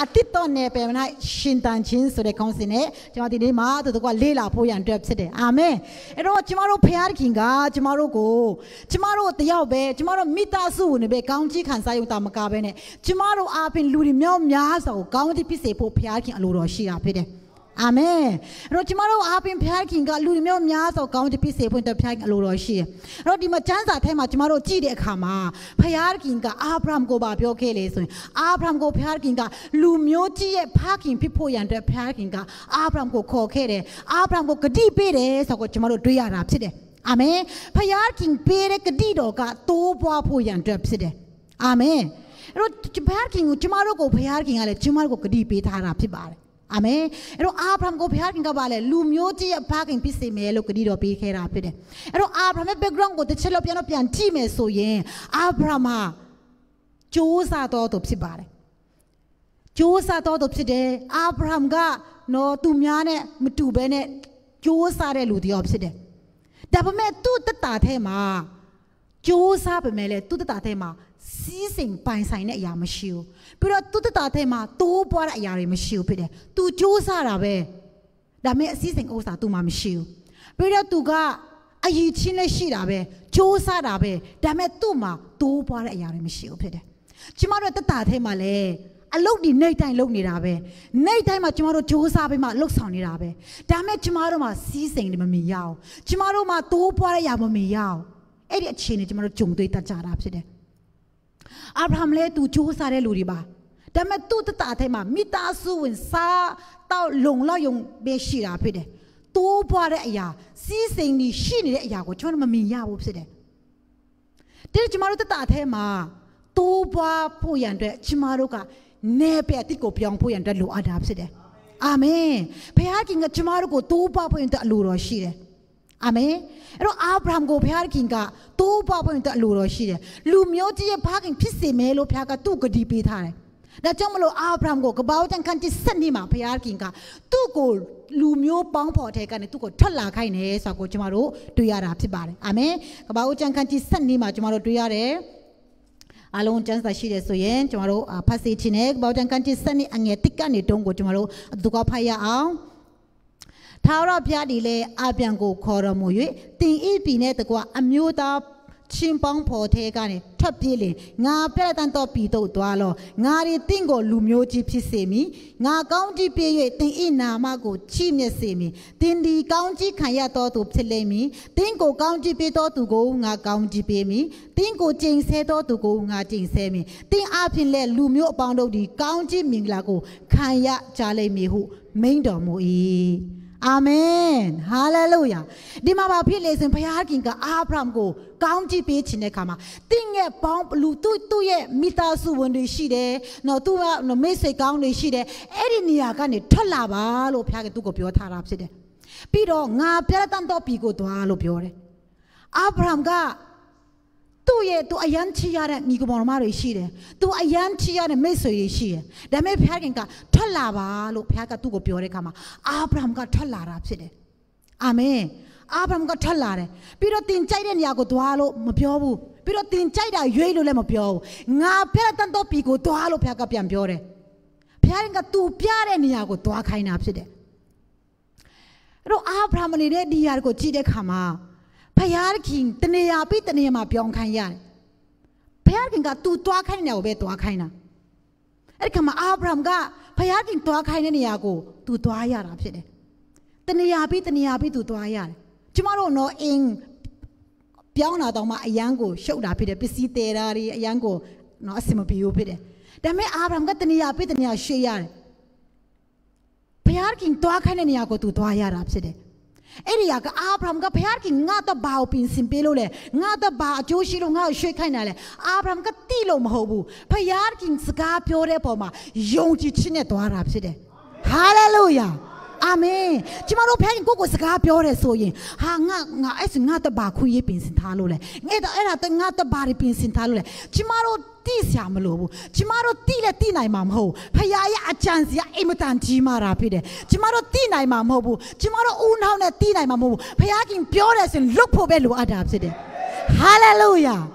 atito ne pemna shintan chin so de consine chama di ni ma to ko lela pho yan twet phit de amen ero chama ro phaya kin ga chama ro ko chama ro tayaw be chama ro mita su ne be kaung ji khan sa yung ta ma ka be ne chama ro a phin lu ri myaw mya sa ko kaung ji phit se pho phaya kin a lo ro shi ta phit de amen ro chama ro a phin phaya kin ga lu ri myaw mya sa ko kaung ji phit se pho ta phaya kin a lo ro shi ro di ma chan sa the ma chama ro ji de akha ma phaya kin ga Abraham ko ba pyo khe le so Abraham ko phaya kin ga lu myo ji ye pha kin phit pho yan twet phaya kin ga Abraham ko kho khe de Abraham ko gati pe de sa ko chama ro dwai ya ta phit de amen phaya kin pe de gati do ka to bwa pho yan twet phit de amen ro phaya kin ko chama ro ko phaya kin ga le chama ro ko gati pe tha ta phit ba de amen ero Abraham ko phaya kin ga ba le lu myo ji ye pha kin phit se me lo gati do pe khe ta phit de ero Abraham ye background ko te chet lo pian ti me so yin Abraham ha โจซาตัวဖြစ်ပါတယ်โจซาตัวဖြစ်တယ်အာဗြဟံကနော်သူများနဲ့မတူဘဲနဲ့โจซาတဲ့လူတယောက်ဖြစ်တယ်ဒါပေမဲ့သူ့တတထဲမှာโจซาပဲမဲ့လေသူ့တတထဲမှာစီးစိမ်ပိုင်ဆိုင်တဲ့အရာမရှိဘူးပြီးတော့သူ့တတထဲမှာတိုးပွားတဲ့အရာတွေမရှိဘူးဖြစ်တယ်သူโจซาတာပဲဒါပေမဲ့အစည်းစိမ်ဥစ္စာသူ့မှာမရှိဘူးပြီးတော့သူကအယီချင်းလည်းရှိတာပဲโจซาတာပဲဒါပေမဲ့သူ့မှာတိုးပွားတဲ့အရာတွေမရှိဘူးဖြစ်တယ်ကျမတို့တတထဲမှာလေအလုတ်ဒီနေတိုင်းလုပ်နေတာပဲနေတိုင်းမှာကျမတို့စူးစမ်းပြီးမှလှုပ်ဆောင်နေတာပဲဒါမဲ့ကျမတို့မှာစီးစိမ်တွေမမြင်ရအောင်ကျမတို့မှာတိုးပွားရရမမြင်ရအောင်အဲ့ဒီအခြေအနေကျမတို့ဂျုံတွေ့တတ်ကြတာဖြစ်တယ်အာဗြဟံလည်းသူစူးစမ်းတဲ့လူတွေပါဒါမဲ့သူ့တတထဲမှာမိသားစုဝင်စားတော့လုံလောက်ယုံပဲရှိတာဖြစ်တယ်တိုးပွားတဲ့အရာစီးစိမ်တွေရှိနေတဲ့အရာကိုကျမတို့မမြင်ရဘူးဖြစ်တယ်တဲ့ကျမတို့တတထဲမှာတိုးပွားဖို့ရန်အတွက်ကျမတို့ကနေပဲအတိတ်ကိုပြောင်းဖို့ရန်အတွက်လိုအပ်တာဖြစ်တယ်အာမင်ဘုရားခင်ကကျမတို့ကိုတိုးပွားဖို့ရန်အတွက်အလိုတော်ရှိတယ်အာမင်အဲ့တော့အာဗြဟံကိုဘုရားခင်ကတိုးပွားဖို့ရန်အတွက်အလိုတော်ရှိတယ်လူမျိုးကြီးရဲ့ဖခင်ဖြစ်စေမယ်လို့ဘုရားကသူ့ဂတိပေးထားတယ်ဒါကြောင့်မလို့အာဗြဟံကိုကပောက်တန်ခန့်တစ်စနစ်မှာဘုရားခင်ကသူ့ကိုလူမျိုးပေါင်းဖော်တဲ့ကနေသူ့ကိုထွက်လာခိုင်းတယ်ဆိုတော့ကျမတို့တွေ့ရတာဖြစ်ပါတယ်အာမင်ကပောက်တန်ခန့်တစ်စနစ်မှာကျမတို့တွေ့ရတယ်အလုံးကျန်းစာရှိတယ်ဆိုရင်ကျမတို့ဖတ်စီချင်းနဲ့ဘောက်တန်ကန်တီစနစ်အငယ်တစ်ကနေတုံးကိုကျမတို့သူကဖတ်ရအောင်ထာဝရဘုရားဒီလေအပြန်ကိုခေါ်တော်မူ၍တင်ဤပြည်နဲ့တကွအမျိုးသားချင်းပေါင်းဖော်ထဲကနေထွက်ပြေးလေငါပြည့်တန်တော့ပြည်တော့သွားလောငါရီတင့်ကိုလူမျိုးကြီးဖြစ်စေမည်ငါကောင်းကြီးပြေး၍တင်ဤနာမကိုချီးမြှင့်စေမည်တင်ဒီကောင်းကြီးခံရတော်သူဖြစ်လိမ့်မည်တင်ကိုကောင်းကြီးပြေးတော်သူကိုငါကောင်းကြီးပေးမည်တင်ကိုကျိန်ဆဲတော်သူကိုငါကျိန်ဆဲမည်တင်အဖြစ်လဲလူမျိုးအပေါင်းတို့ဒီကောင်းကြီးမင်္ဂလာကိုခံရကြလိမ့်မည်ဟုမိန့်တော်မူ၏အာမင်ဟာလေလုယာဒီမှာဖြစ်လေစဉ်ဘုရားခင်ကအာဗြဟံကိုကောင်းကြီးပေးခြင်းတဲ့အခါမှာတင်းရဲ့ပေါင်းလူသူ့ရဲ့မိသားစုဝင်တွေရှိတယ်နော်သူကမိတ်ဆွေကောင်းတွေရှိတယ်အဲ့ဒီနေရာကနေထွက်လာပါလို့ဘုရားကသူ့ကိုပြောထားတာဖြစ်တယ်ပြီးတော့ငါပြရတန်တော်ပြီကိုသွားလို့ပြောတယ်အာဗြဟံကသူအယံချီရတဲ့မိဂမောင်မတွေရှိတယ်သူအယံချီရတဲ့မိတ်ဆွေတွေရှိတယ်ဒါပေမဲ့ဘုရားခင်ကထွက်လာပါလို့ဘုရားကသူ့ကိုပြောတဲ့အခါမှာအာဗြဟံကထွက်လာတာဖြစ်တယ်အာမင်အာဗြဟံကထွက်လာတယ်ပြီးတော့တင်ကြိုက်တဲ့နေရာကိုသွားလို့မပြောဘူးပြီးတော့တင်ကြိုက်တာရွေးလို့လည်းမပြောဘူးငါပြရတန်တော်ပြီကိုသွားလို့ဘုရားကပြန်ပြောတယ်ဘုရားခင်ကသူပြတဲ့နေရာကိုသွားခိုင်းတာဖြစ်တယ်အဲ့တော့အာဗြဟံနေတဲ့နေရာကိုကြည့်တဲ့အခါမှာဘုရားခင်တနေရာပြီးတနေရာမှာပြောင်းခိုင်းရတယ်ဘုရားခင်ကသူသွားခိုင်းတဲ့နေရာကိုပဲသွားခိုင်းတာအဲ့ဒီခါမှာအာဗြဟံကဘုရားခင်သွားခိုင်းတဲ့နေရာကိုသူသွားရတာဖြစ်တယ်တနေရာပြီးတနေရာပြီးသူသွားရတယ်ကျမတို့တော့အင်းပြောင်းလာတော့မှအယံကိုရှုပ်တာဖြစ်တယ်ပစ္စည်းတဲတာတွေအယံကိုနော်အစင်မပြေဘူးဖြစ်တယ်ဒါပေမဲ့အာဗြဟံကတနေရာပြီးတနေရာရှေ့ရတယ်ဘုရားခင်သွားခိုင်းတဲ့နေရာကိုသူသွားရတာဖြစ်တယ်အဲ့ဒီကအာဗြဟံကဘုရားခင်ငါတော့ဘာကိုပြင်ဆင်ပေးလို့လဲငါတော့ဘာအကျိုးရှိလို့ငါ့ကိုရွှေ့ခိုင်းတာလဲအာဗြဟံကတိလို့မဟုတ်ဘူးဘုရားခင်စကားပြောတဲ့ပုံမှာယုံကြည်ခြင်းနဲ့သွားတာဖြစ်တယ်ဟာလေလုယာအာမင်ကျမတို့ဖခင်ကိုစကားပြောတယ်ဆိုရင်ဟာငါအဲ့ငါတော့ဘာခွေးရေးပြင်ဆင်ထားလို့လဲအဲ့ဒါငါတော့ဘာတွေပြင်ဆင်ထားလို့လဲကျမတို့တိစရာမလိုဘူးကျမတို့တိလည်းတိနိုင်မှာမဟုတ်ဖခင်ရဲ့အကြံစီအိမ်မတန်ကြီးမာတာဖြစ်တယ်ကျမတို့တိနိုင်မှာမဟုတ်ဘူးကျမတို့ဦးနှောင်းနဲ့တိနိုင်မှာမဟုတ်ဘူးဖခင်ပြောတယ်ဆိုရင်လွတ်ဖို့ပဲလိုအပ်တာဖြစ်တယ်ဟာလေလုယာ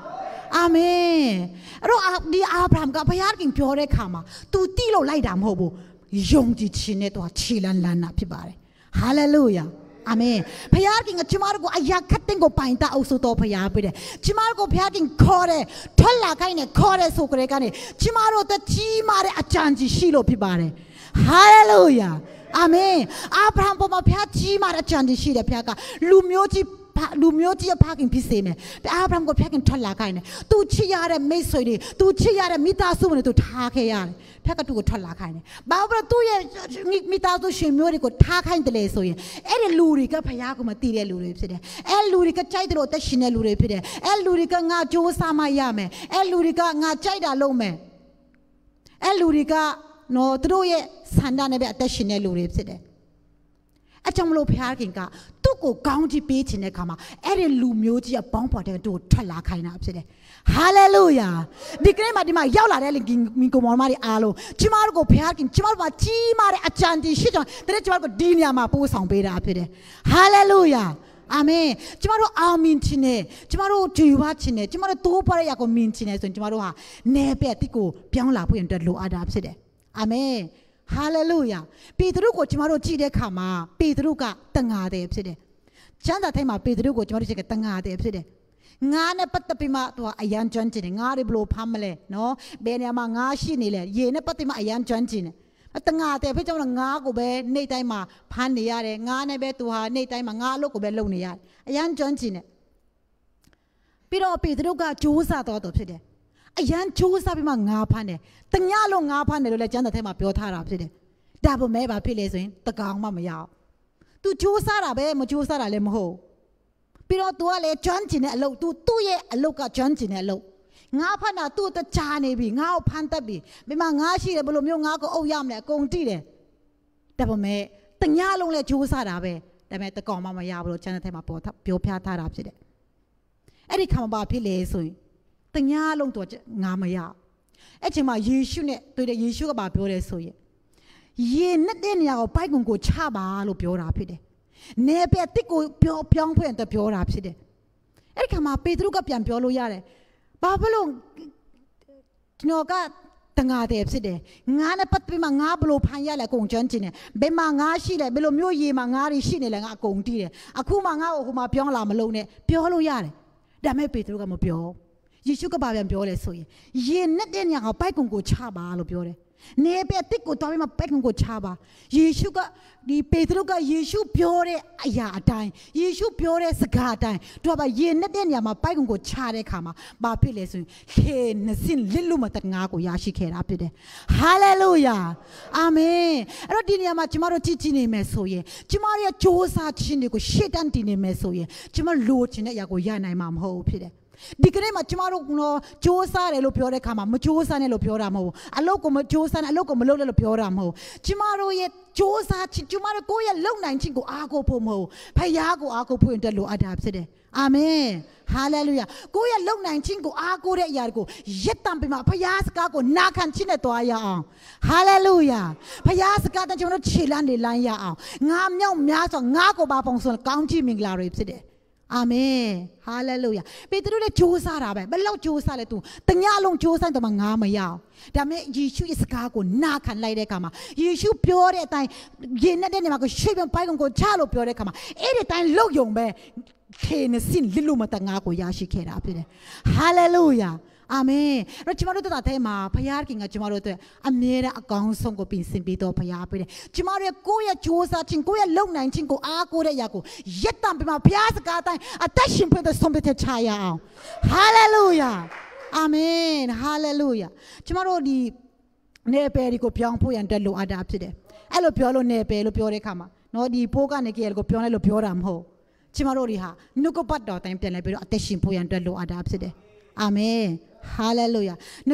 အာမင်အဲ့တော့ဒီအာဗြဟံကဘုရားခင်ပြောတဲ့ခါမှာ तू တိလို့လိုက်တာမဟုတ်ဘူးယုံကြည်ခြင်းနဲ့ तू ခြေလန်းလန်းတာဖြစ်ပါတယ်ဟာလေလုယာအာမင်ဘုရားခင်ကကျမတို့ကိုအရာခတ်တဲ့ကိုပိုင်တာအုပ်စုတော်ဘုရားပေးတယ်ကျမတို့ကိုဘုရားခင်ခေါ်တယ်ထွက်လာခိုင်းတယ်ခေါ်တယ်ဆိုကြတဲ့ကနေကျမတို့တကြီးမာတဲ့အကြံကြီးရှိလို့ဖြစ်ပါတယ်ဟာလေလုယာအာမင်အာဗြဟံပေါ်မှာဘုရားကြီးမာတဲ့အကြံကြီးရှိတယ်ဘုရားကလူမျိုးကြီးအဖခင်ဖြစ်စေမယ်အာဗြဟံကိုဘုရားခင်ထွက်လာခိုင်းတယ်သူချစ်ရတဲ့မိတ်ဆွေတွေသူချစ်ရတဲ့မိသားစုတွေသူထားခဲ့ရတယ်ဘုရားကသူ့ကိုထွက်လာခိုင်းတယ်ဘာလို့သူ့ရဲ့မိသားစုရှင်မျိုးတွေကိုထားခိုင်းတယ်လေဆိုရင်အဲ့ဒီလူတွေကဘုရားကိုမသိတဲ့လူတွေဖြစ်တယ်အဲ့လူတွေကကြိုက်တယ်လို့အသက်ရှင်တဲ့လူတွေဖြစ်တယ်အဲ့လူတွေကငါကြိုးစားမှရမယ်အဲ့လူတွေကငါကြိုက်တာလုပ်မယ်အဲ့လူတွေကနော်သူတို့ရဲ့ဆန္ဒနဲ့ပဲအသက်ရှင်တဲ့လူတွေဖြစ်တယ်အကြောင်းမလို့ဘုရားခင်ကသူ့ကိုကောင်းချီးပေးခြင်းတဲ့ခါမှာအဲ့ဒီလူမျိုးကြီးအပေါင်းဖော်တဲ့သူ့ကိုထွက်လာခိုင်းတာဖြစ်တယ်ဟာလေလုယာဒီကနေ့မှာဒီမှာရောက်လာတဲ့မိကိုမောင်မတွေအားလုံးကျမတို့ကိုဘုရားခင်ကျမတို့မှာကြီးမားတဲ့အကြံတည်ရှိကြောင်းတကယ်ကျမတို့ကိုဒီနေရာမှာပို့ဆောင်ပေးတာဖြစ်တယ်ဟာလေလုယာအာမင်ကျမတို့အောင်မြင်ခြင်းနဲ့ကျမတို့ကြွေဝါခြင်းနဲ့ကျမတို့တိုးပွားတဲ့ရာကိုမြင်ခြင်းနဲ့ဆိုရင်ကျမတို့ဟာနေပဲအတိတ်ကိုပြောင်းလာဖို့ရတဲ့လိုအပ်တာဖြစ်တယ်အာမင်ဟာလေလုယာပေတရုကိုကျမတို့ကြည့်တဲ့အခါမှာပေတရုကတန်ငါတယ်ဖြစ်တယ်ကျမ်းစာထဲမှာပေတရုကိုကျမတို့ကြည့်တဲ့တန်ငါတယ်ဖြစ်တယ်ငါနဲ့ပတ်သက်ပြီးမှသူကအယံကျွမ်းကျင်တယ်ငါတွေဘလို့ဖမ်းမလဲနော်ဘယ်နေရာမှာငါရှိနေလဲရေနဲ့ပတ်သက်မှအယံကျွမ်းကျင်တယ်တန်ငါတယ်ဖြစ်ကြောင်းငါကိုပဲနေ့တိုင်းမှာဖမ်းနေရတယ်ငါနဲ့ပဲသူဟာနေ့တိုင်းမှာငါအလုပ်ကိုပဲလုပ်နေရတယ်အယံကျွမ်းကျင်တယ်ပြီးတော့ပေတရုကကြိုးစားတော့ဖြစ်တယ်အရန်ကြိုးစားပြီးမှငါဖမ်းတယ်တညလုံးငါဖမ်းတယ်လို့လည်းကျမ်းစာထဲမှာပြောထားတာဖြစ်တယ်ဒါပေမဲ့ဘာဖြစ်လဲဆိုရင်တကောင်မှမရအောင်သူကြိုးစားတာပဲမကြိုးစားတာလည်းမဟုတ်ပြီးတော့ तू ကလည်းကျွမ်းကျင်တဲ့အလုပ် तू သူ့ရဲ့အလုပ်ကကျွမ်းကျင်တဲ့အလုပ်ငါဖမ်းတာသူ့တချာနေပြီငါ့ကိုဖမ်းတတ်ပြီမိမငါရှိတယ်ဘယ်လိုမျိုးငါကိုအုပ်ရမလဲအကုန်တိတယ်ဒါပေမဲ့တညလုံးလည်းကြိုးစားတာပဲဒါပေမဲ့တကောင်မှမရဘူးလို့ကျမ်းစာထဲမှာပြောပြထားတာဖြစ်တယ်အဲ့ဒီခါမှာဘာဖြစ်လဲဆိုရင်တညာလုံးတော့ငါမရအဲ့ချိန်မှာယေရှုနဲ့တွေ့တဲ့ယေရှုကဘာပြောလဲဆိုရင်ရေနဲ့တဲ့နေရာကိုပိုက်ကွန်ကိုချပါလို့ပြောတာဖြစ်တယ်။နေပဲတစ်ကိုပြောင်းဖွင့်တော့ပြောတာဖြစ်တယ်။အဲ့ဒီခါမှာပေတရုကပြန်ပြောလို့ရတယ်။ဘာဖြစ်လို့ကျွန်တော်ကတငါတယ်ဖြစ်တယ်။ငါနဲ့ပတ်ပြီးမှငါဘလို့ဖန်ရလဲအကုန်ကျွမ်းကျင်တယ်။ဘယ်မှာငါရှိလဲဘယ်လိုမျိုးရေမှာငါတွေရှိနေလဲငါအကုန်တီးတယ်။အခုမှငါ့ကိုဟိုမှာပြောင်းလာမလုံးနဲ့ပြောလို့ရတယ်။ဒါပေမဲ့ပေတရုကမပြောယေရှုကဘာပြန်ပြောလဲဆိုရင်ရေနဲ့တဲ့ညကပိုက်ကွန်ကိုချပါလို့ပြောတယ်နေပဲတစ်ကိုတော်ပြီးမှပိုက်ကွန်ကိုချပါယေရှုကဒီပေတရုကယေရှုပြောတဲ့အရာအတိုင်းယေရှုပြောတဲ့စကားအတိုင်းသူကဘာရေနဲ့တဲ့ညမှာပိုက်ကွန်ကိုချတဲ့အခါမှာဘာဖြစ်လဲဆိုရင်ဟေနစင်လစ်လို့မတငါကိုရရှိခဲ့တာဖြစ်တယ်ဟာလေလုယာအာမင်အဲ့တော့ဒီနေရာမှာကျမတို့ကြည်နေမယ်ဆိုရင်ကျမတို့ရဲ့ကြိုးစားခြင်းတွေကိုရှေ့တန်းတည်နေမယ်ဆိုရင်ကျမလိုချင်တဲ့အရာကိုရနိုင်မှာမဟုတ်ဘူးဖြစ်တယ်ဒီကနေ့မှာကျမတို့ကတော့ကြိုးစားတယ်လို့ပြောတဲ့အခါမှာမကြိုးစားနဲ့လို့ပြောတာမဟုတ်ဘူးအလုပ်ကိုမကြိုးစားနဲ့အလုပ်ကိုမလုပ်နဲ့လို့ပြောတာမဟုတ်ကျမတို့ရဲ့ကြိုးစားခြင်းကျမတို့ကိုယ့်ရဲ့လုံနိုင်ခြင်းကိုအားကိုးဖို့မဟုတ်ဖခင်ကိုအားကိုးဖို့အတွက်လိုအပ်တာဖြစ်တယ်အာမင်ဟာလေလုယာကိုယ့်ရဲ့လုံနိုင်ခြင်းကိုအားကိုးတဲ့အရာကိုရက်တံပြီးမှဖခင်စကားကိုနာခံခြင်းနဲ့တွားရအောင်ဟာလေလုယာဖခင်စကားတကျွန်တော်ခြေလန်းနေလမ်းရအောင်ငါမြောက်များစွာငါကိုပါပုံစံကောင်းချီးမင်္ဂလာတွေဖြစ်တယ်အာမင်ဟာလေလုယာပေတရုလည်းကြိုးစားတာပဲဘယ်လောက်ကြိုးစားလဲသူတညလုံးကြိုးစားတော့မှငါမရအောင်ဒါပေမဲ့ယေရှုရဲ့စကားကိုနာခံလိုက်တဲ့အခါမှာယေရှုပြောတဲ့အတိုင်းရေနဲ့တဲ့နေမှာကိုရှေ့ပြန်ပိုက်ကုန်ကိုချလို့ပြောတဲ့အခါမှာအဲ့ဒီတိုင်းလုတ်ယုံပဲခေနစင်လစ်လို့မတငါကိုရရှိခဲ့တာဖြစ်တယ်ဟာလေလုယာအာမင်တော့ကျမတို့တို့တဲ့မှာဘုရားခင်ကကျမတို့အတွက်အမြဲတမ်းအကောင်းဆုံးကိုပြင်ဆင်ပေးတော်ဘုရားပေးတယ်ကျမတို့ရဲ့ကိုယ့်ရဲ့ကြိုးစားခြင်းကိုယ့်ရဲ့လုံနိုင်ခြင်းကိုအားကိုးတဲ့အရာကိုရက်တံပြီးမှဘုရားစကားတိုင်းအသက်ရှင်ဖွင့်တဲ့ဆုံးဖြတ်ချရအောင်ဟာလေလုယာအာမင်ဟာလေလုယာကျမတို့ဒီနေပယ်ဒီကိုပြောင်းဖို့ရန်တက်လို့အပ်တာဖြစ်တယ်အဲ့လိုပြောလို့နေပယ်လို့ပြောတဲ့ခါမှာနော်ဒီပိုးကနေကြည့်ရလို့ပြောလိုက်လို့ပြောတာမဟုတ်ကျမတို့တွေဟာနှုတ်ကပတ်တော်တိုင်းပြန်လဲပြီးတော့အသက်ရှင်ဖို့ရန်တက်လို့အပ်တာဖြစ်တယ်အာမင်ဟာလေလုယာ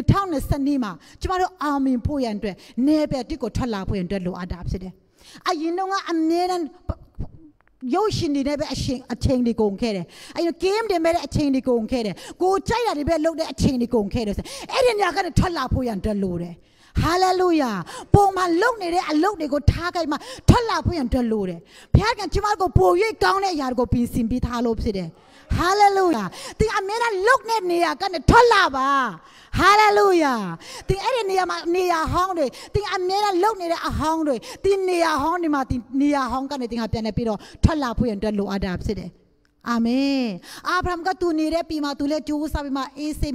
2020မှာကျမတို့အာမင်ဖို့ရန်အတွက်နေပဲတစ်ကိုထွက်လာဖို့ရန်အတွက်လိုအပ်တာဖြစ်တယ်အရင်တော့ကအမြဲတမ်းရုပ်ရှင်တွေနဲ့ပဲအချိန်တွေကုန်ခဲ့တယ်အဲ့တော့ game တွေမဲ့တဲ့အချိန်တွေကုန်ခဲ့တယ်ကိုကြိုက်တာတွေပဲလုပ်တဲ့အချိန်တွေကုန်ခဲ့တယ်ဆိုအဲ့ဒီညကနေထွက်လာဖို့ရန်အတွက်လိုတယ်ဟာလေလုယာပုံမှန်လုပ်နေတဲ့အလုပ်တွေကိုထားခိုင်းမှထွက်လာဖို့ရန်အတွက်လိုတယ်ဘုရားကကျမတို့ကိုပို၍ကောင်းတဲ့အရာတွေကိုပြင်ဆင်ပေးထားလို့ဖြစ်တယ် Hallelujah. The Amena look near can tollaba. Hallelujah. The area near hungry. The Amena look near a hungry. The near hungry Martin near Honkan thing up and a piro tollapu and the low adapted. Amen. Abraham got to near Pima to let you Sabima easy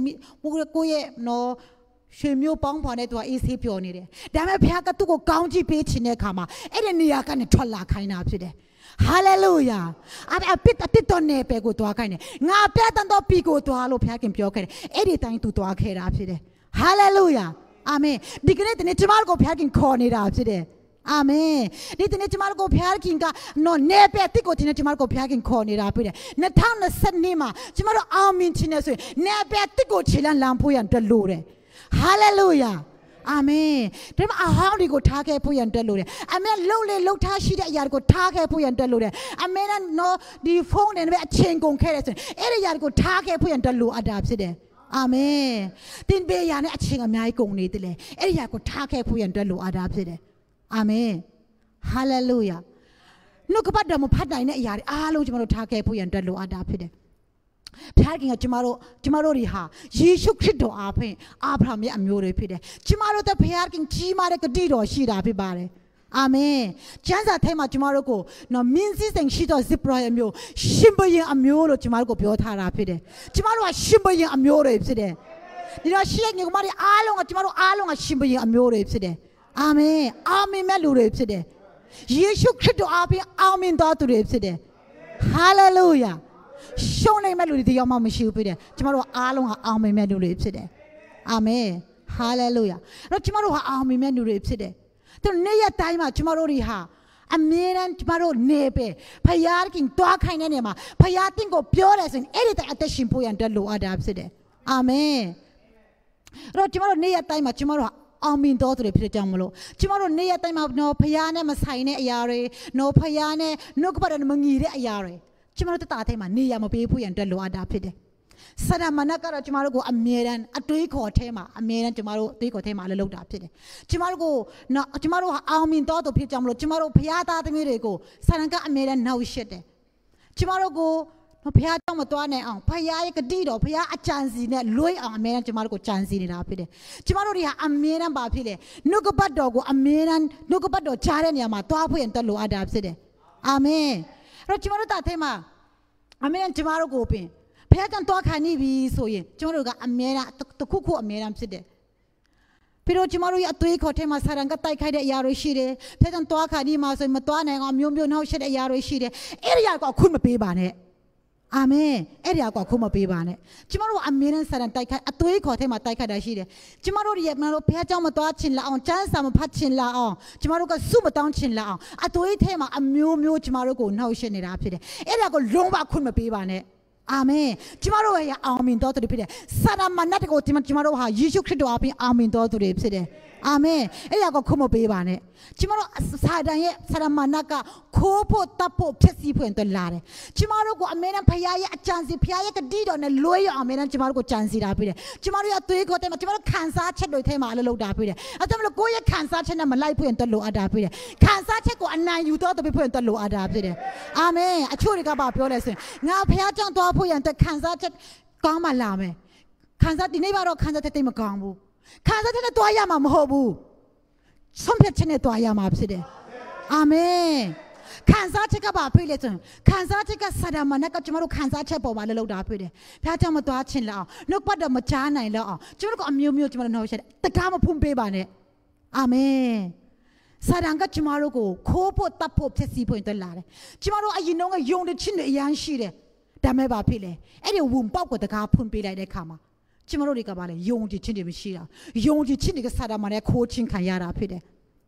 no. Shemio Pong Ponet or is he pioneer. Damn a piaka to go county pitch in a kama. Any can tolla kind of today. Hallelujah. I pit a tit on nepe go to a kind. Now pet and the pico to hallow packing pioca. Anytime to talk here up today. Hallelujah. Amen. Dignity in Chimargo packing corn it up today. Amen. Did the Chimargo packing no nepe tico in Chimargo packing corn it up today. Natana said Nima, Chimaro army chinesu, nepe tico chilan lampu and the lure. Hallelujah. Amen. Dem a how do go take a puy and delure. Amen. Lowly low tashi that yard go take a puy and delure. Amen. No, the phone and a chain gon carrots. Every yard go take a puy and delure adapted. Amen. Then be yan a ching a my gong needle. Every yard go take a puy and delure adapted. Amen. Hallelujah. Look about them upon a yard. Ah, look, you take a puy and delure adapted. Packing a tomorrow riha. Ye shook it to Abraham Amure Pide. Tomorrow the packing Chima like a deed or sheet up bare. Amen. Chanza tema tomorrow go. No means and sheet or zip roy mule. Shimboy a mule or tomorrow Piota rapide. Tomorrow a shimboy a mule today. You know, she and your money along a tomorrow along a shimboy a mule today. Amen. Amen melure today. Ye shook it to Amen daughter today. Hallelujah. Show name melody the young mamma shoe today. Tomorrow along our army menu rapes today. Amen. Hallelujah. No tomorrow our army menu rapes today. The near time tomorrow riha. A man tomorrow nepe. Payarking dark kind anima. Payating go pure as an editor at the shimpo and the low adapts today. Amen. No tomorrow near time tomorrow. Army daughter repeated Jamolo. Tomorrow near time of no payane masine ayare. No payane no but an mangire ayare. Tomorrow the Tatema, Niam people and the low adapted. Sada Manaka tomorrow go a Miran, a Tuiko tema, a Miran tomorrow, Tuiko tema, a low adapted. Tomorrow go, no, tomorrow army daughter Pijamlo, tomorrow Piata the Mirago, Sanaka a Miran now shit. Tomorrow go, no Piata Matone on, Paya Dido, Pia a chance in that Louis on Miran tomorrow chance in it up. Tomorrow a Miran Bapile, no go bad dog, a Miran, no go bad dog, Charania, Topu and the low adapted. Amen. Tomorrow that tema. Amen. Tomorrow go pin. Payatan talk honey be so ye. Tomorrow got a mera to cook a mera today. Pero tomorrow ya tweak or tema saranga taika de yaro shire. Payatan talk honey mas and matana or mumio now shed a yaro shire. Area got kuma pay bane. Amen. Area got kuma pay bane. Tomorrow a mera saran taika a tweak or tema taika da shire. Tomorrow yet no payatan matachin la on chance some patchin la on. Tomorrow got super down chin la on. A tweak tema a mu tomorrow go now shed it up today. Area got lomba kuma pay bane. Amen. Tomorrow I am in daughter repeated. Sada manatico tomorrow ha you should do up in arm in daughter repeated. Amen. Ella go come bane. Tomorrow Sada Sadamanaka Kopo Tapo Pessy point to Lare. Tomorrow go a man and Paya a chance Pia did on a lawyer amen and tomorrow chance it up. Tomorrow you take what tomorrow cancer check with him a low dapper. I don't go your cancer check and a life point to low adapter. Cancer check and 9 you thought to be point to low adapter. Amen. I told you about your lesson. Now Pia John to and the cancer check Gama Lame. Cancer the neighbor or cancer to take a gamble. Cancer to the Toyama Hobu. Some petchene Toyama upside. Amen. Cancer check about Pilaton. Cancer check a Sadamanaka tomorrow cancer check over the load up with it. Patama to Achin law. No but the Machana in law. Tomorrow a mew tomorrow no shed. The Kama Pumpe bane. Amen. Sadanga tomorrow go. Kopo tapo tessi point the lad. Tomorrow I know a young the chin the yan sheet. Dameba Pile. Any womb pop with the car Pumpe like the Kama. Tomorrow they got a young the chin Mishira. Young the chin the Sadamana coaching Kayara Pide.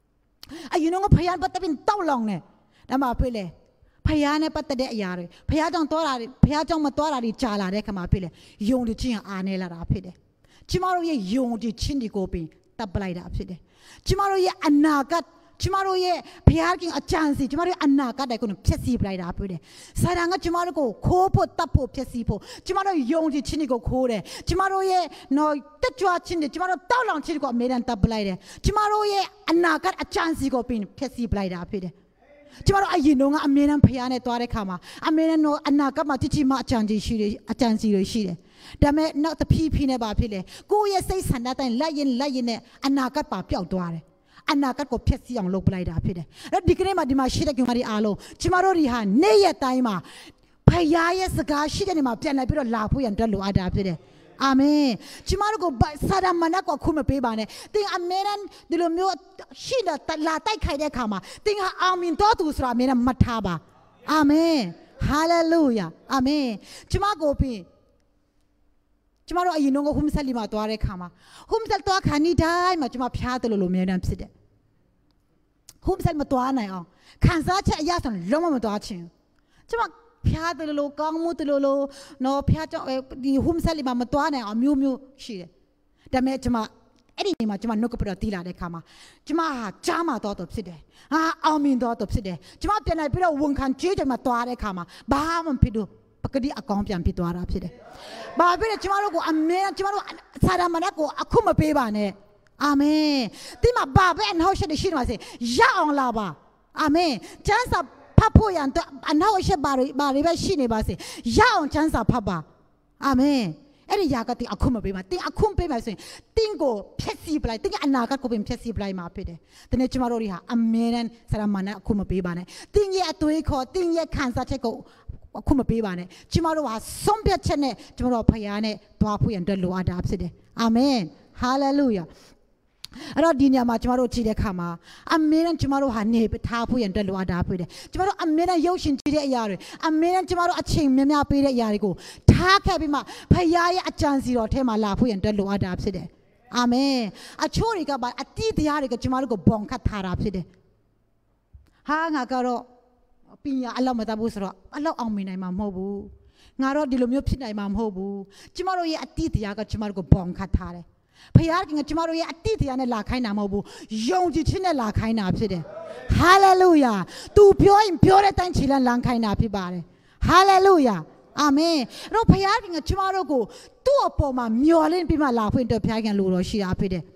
You know a payan but I've been too long. Nama Pile. Payane but the day yare. Payadon Tora, Payadon Matora, Chala, Recama Pile. Young the chin Anela Rapide. Tomorrow ye young the chin the coping. Tablide upside. Tomorrow ye anagat. Tomorrow ye Piarking a chance. Tomorrow anagat I couldn't pessy bride up with it. Sadanga tomorrow go, Kopo tapo pessipo. Tomorrow young the chinigo code. Tomorrow ye no tetua chin. Tomorrow Taulang chinigo made and tablide. Tomorrow ye anagat a chance go pin pessy bride up with it. ကျမတို့အရင်တော့အမြဲတမ်းဖခင်နဲ့တွားတဲ့ခါမှာအမြဲတမ်းတော့အနာကမှာကြည်ကြည်မအကြံကြီးရှိတယ်အကြံစီတွေရှိတယ်ဒါပေမဲ့နောက်တစ်ဖြည်းနဲ့ပါဖြစ်လေကိုယ့်ရဲ့စိတ်ဆန္ဒတိုင်းလိုက်ရင်နဲ့အနာကပါပျောက်သွားတယ်အနာကကိုဖျက်ဆီးအောင်လုပ်ပလိုက်တာဖြစ်တယ်အဲ့ဒီကနေ့မှာဒီမှာရှိတဲ့ခင်ဗျားတွေအားလုံးကျမတို့တွေဟာနေ့ရက်တိုင်းမှာဖခင်ရဲ့စကားရှိတဲ့နေမှာပြန်လာပြီးတော့လာဖို့ရန်တက်လို့အပ်တာဖြစ်တယ်အာမင်ကျမတို့ကိုစာရမဏတ်ကိုခုမပေးပါနဲ့သင်အမေရန်ဒီလိုမျိုးရှိတဲ့လာတိုက်ခိုက်တဲ့အခါမှာသင်ဟာအောင်မြင်တော်သူဆိုတာအမေရန်မှတ်ထားပါအာမင်ဟာလေလုယာအာမင်ကျမကိုပြီးကျမတို့အရင်ကဟုမဆက်လီမှာသွားတဲ့အခါမှာဟုမဆက်သွားခါနီတိုင်းမှာကျမဖျားတယ်လို့အမေရန်ဖြစ်တယ်ဟုမဆက်မသွားနိုင်အောင်ခံစားချက်အရဆိုလုံးဝမသွားချင်ကျမဖျားတယ်လို့ကောင်းမှုတယ်လို့နော်ဖျားကြောင့်ဒီဟုမဆက်လီမှာမသွားနိုင်အောင်မျိုးရှိတယ်ဒါပေမဲ့ကျမအဲ့ဒီနေမှာကျမနှုတ်ကပတော်တီးလာတဲ့ခါမှာကျမဟာကြားမှာတော့ဖြစ်တယ်ဟာအောင်မြင်တော့ဖြစ်တယ်ကျမပြန်လာပြီးတော့ဝန်ခံကြွေးကြမှာသွားတဲ့ခါမှာဘာမှမဖြစ်ဘူးပကတိအကောင်ပြန်ဖြစ်သွားတာဖြစ်တယ်ဘာဖြစ်လဲကျမတို့ကိုအမေကျမတို့စာရမဏတ်ကိုအခုမပေးပါနဲ့အာမင်ဒီမှာဘာပဲအနောက်ရှက်ရှိနေပါစေရအောင်လာပါအာမင်ကျမ်းစာဖတ်ဖို့ရန်အနောက်ရှက်ဘာတွေပဲရှိနေပါစေရအောင်ကျမ်းစာဖတ်ပါအာမင်အဲ့ဒီຢာကတင်အခုမပေးပါတင်အခုပေးပါဆိုရင်တင်ကိုဖျက်ဆီးပလိုက်တင်ကအနာဂတ်ကိုပင်ဖျက်ဆီးပလိုက်မှာဖြစ်တယ်ဒီနေ့ကျမတို့တွေဟာအမေရန်ဆရာမနဲ့အခုမပေးပါနဲ့တင်ရဲ့အသွေးခေါ်တင်ရဲ့ခံစားချက်ကိုအခုမပေးပါနဲ့ကျမတို့ဟာဆုံးဖြတ်ချက်နဲ့ကျမတို့ဖခင်နဲ့တွားဖို့ရန်အတွက်လိုအပ်တာဖြစ်တယ်အာမင်ဟာလေလုယာအဲ့တော့ဒီညမှာကျမတို့ကြည့်တဲ့အခါမှာအမေနဲ့ကျမတို့ဟာနေထားဖို့ရန်တက်လို့အတားဖွေးတယ်ကျမတို့အမေနဲ့ရုပ်ရှင်ကြည့်တဲ့အရာတွေအမေနဲ့ကျမတို့အချိန်များများပေးတဲ့အရာတွေကိုထားခဲ့ပြီးမှဖခင်ရဲ့အကြံစီတော်ထဲမှာလာဖို့ရန်တက်လို့အတားဖြစ်တယ်အာမင်အချို့တွေကပါအတိတ်တရားတွေကကျမတို့ကိုဘုံခတ်ထားတာဖြစ်တယ်ဟာငါကတော့ပညာအလောက်မတတ်ဘူးဆိုတော့အလောက်အောင်မြင်နိုင်မှာမဟုတ်ဘူးငါတော့ဒီလိုမျိုးဖြစ်နိုင်မှာမဟုတ်ဘူးကျမတို့ရဲ့အတိတ်တရားကကျမတို့ကိုဘုံခတ်ထားတယ်ဖခင်ကကျမတို့ရဲ့အတိတ်တရားနဲ့လာခိုင်းတာမဟုတ်ဘူးယုံကြည်ခြင်းနဲ့လာခိုင်းတာဖြစ်တယ်ဟာလေလုယာသူပြောရင်ပြောတဲ့အတိုင်းခြေလမ်းလမ်းခိုင်းတာဖြစ်ပါတယ်ဟာလေလုယာအာမင်အဲ့တော့ဖခင်ကကျမတို့ကိုသူ့အပေါ်မှာမျှော်လင့်ပြီးမှလာဖွင့်တော့ဖခင်လိုတော်ရှိတာဖြစ်တယ်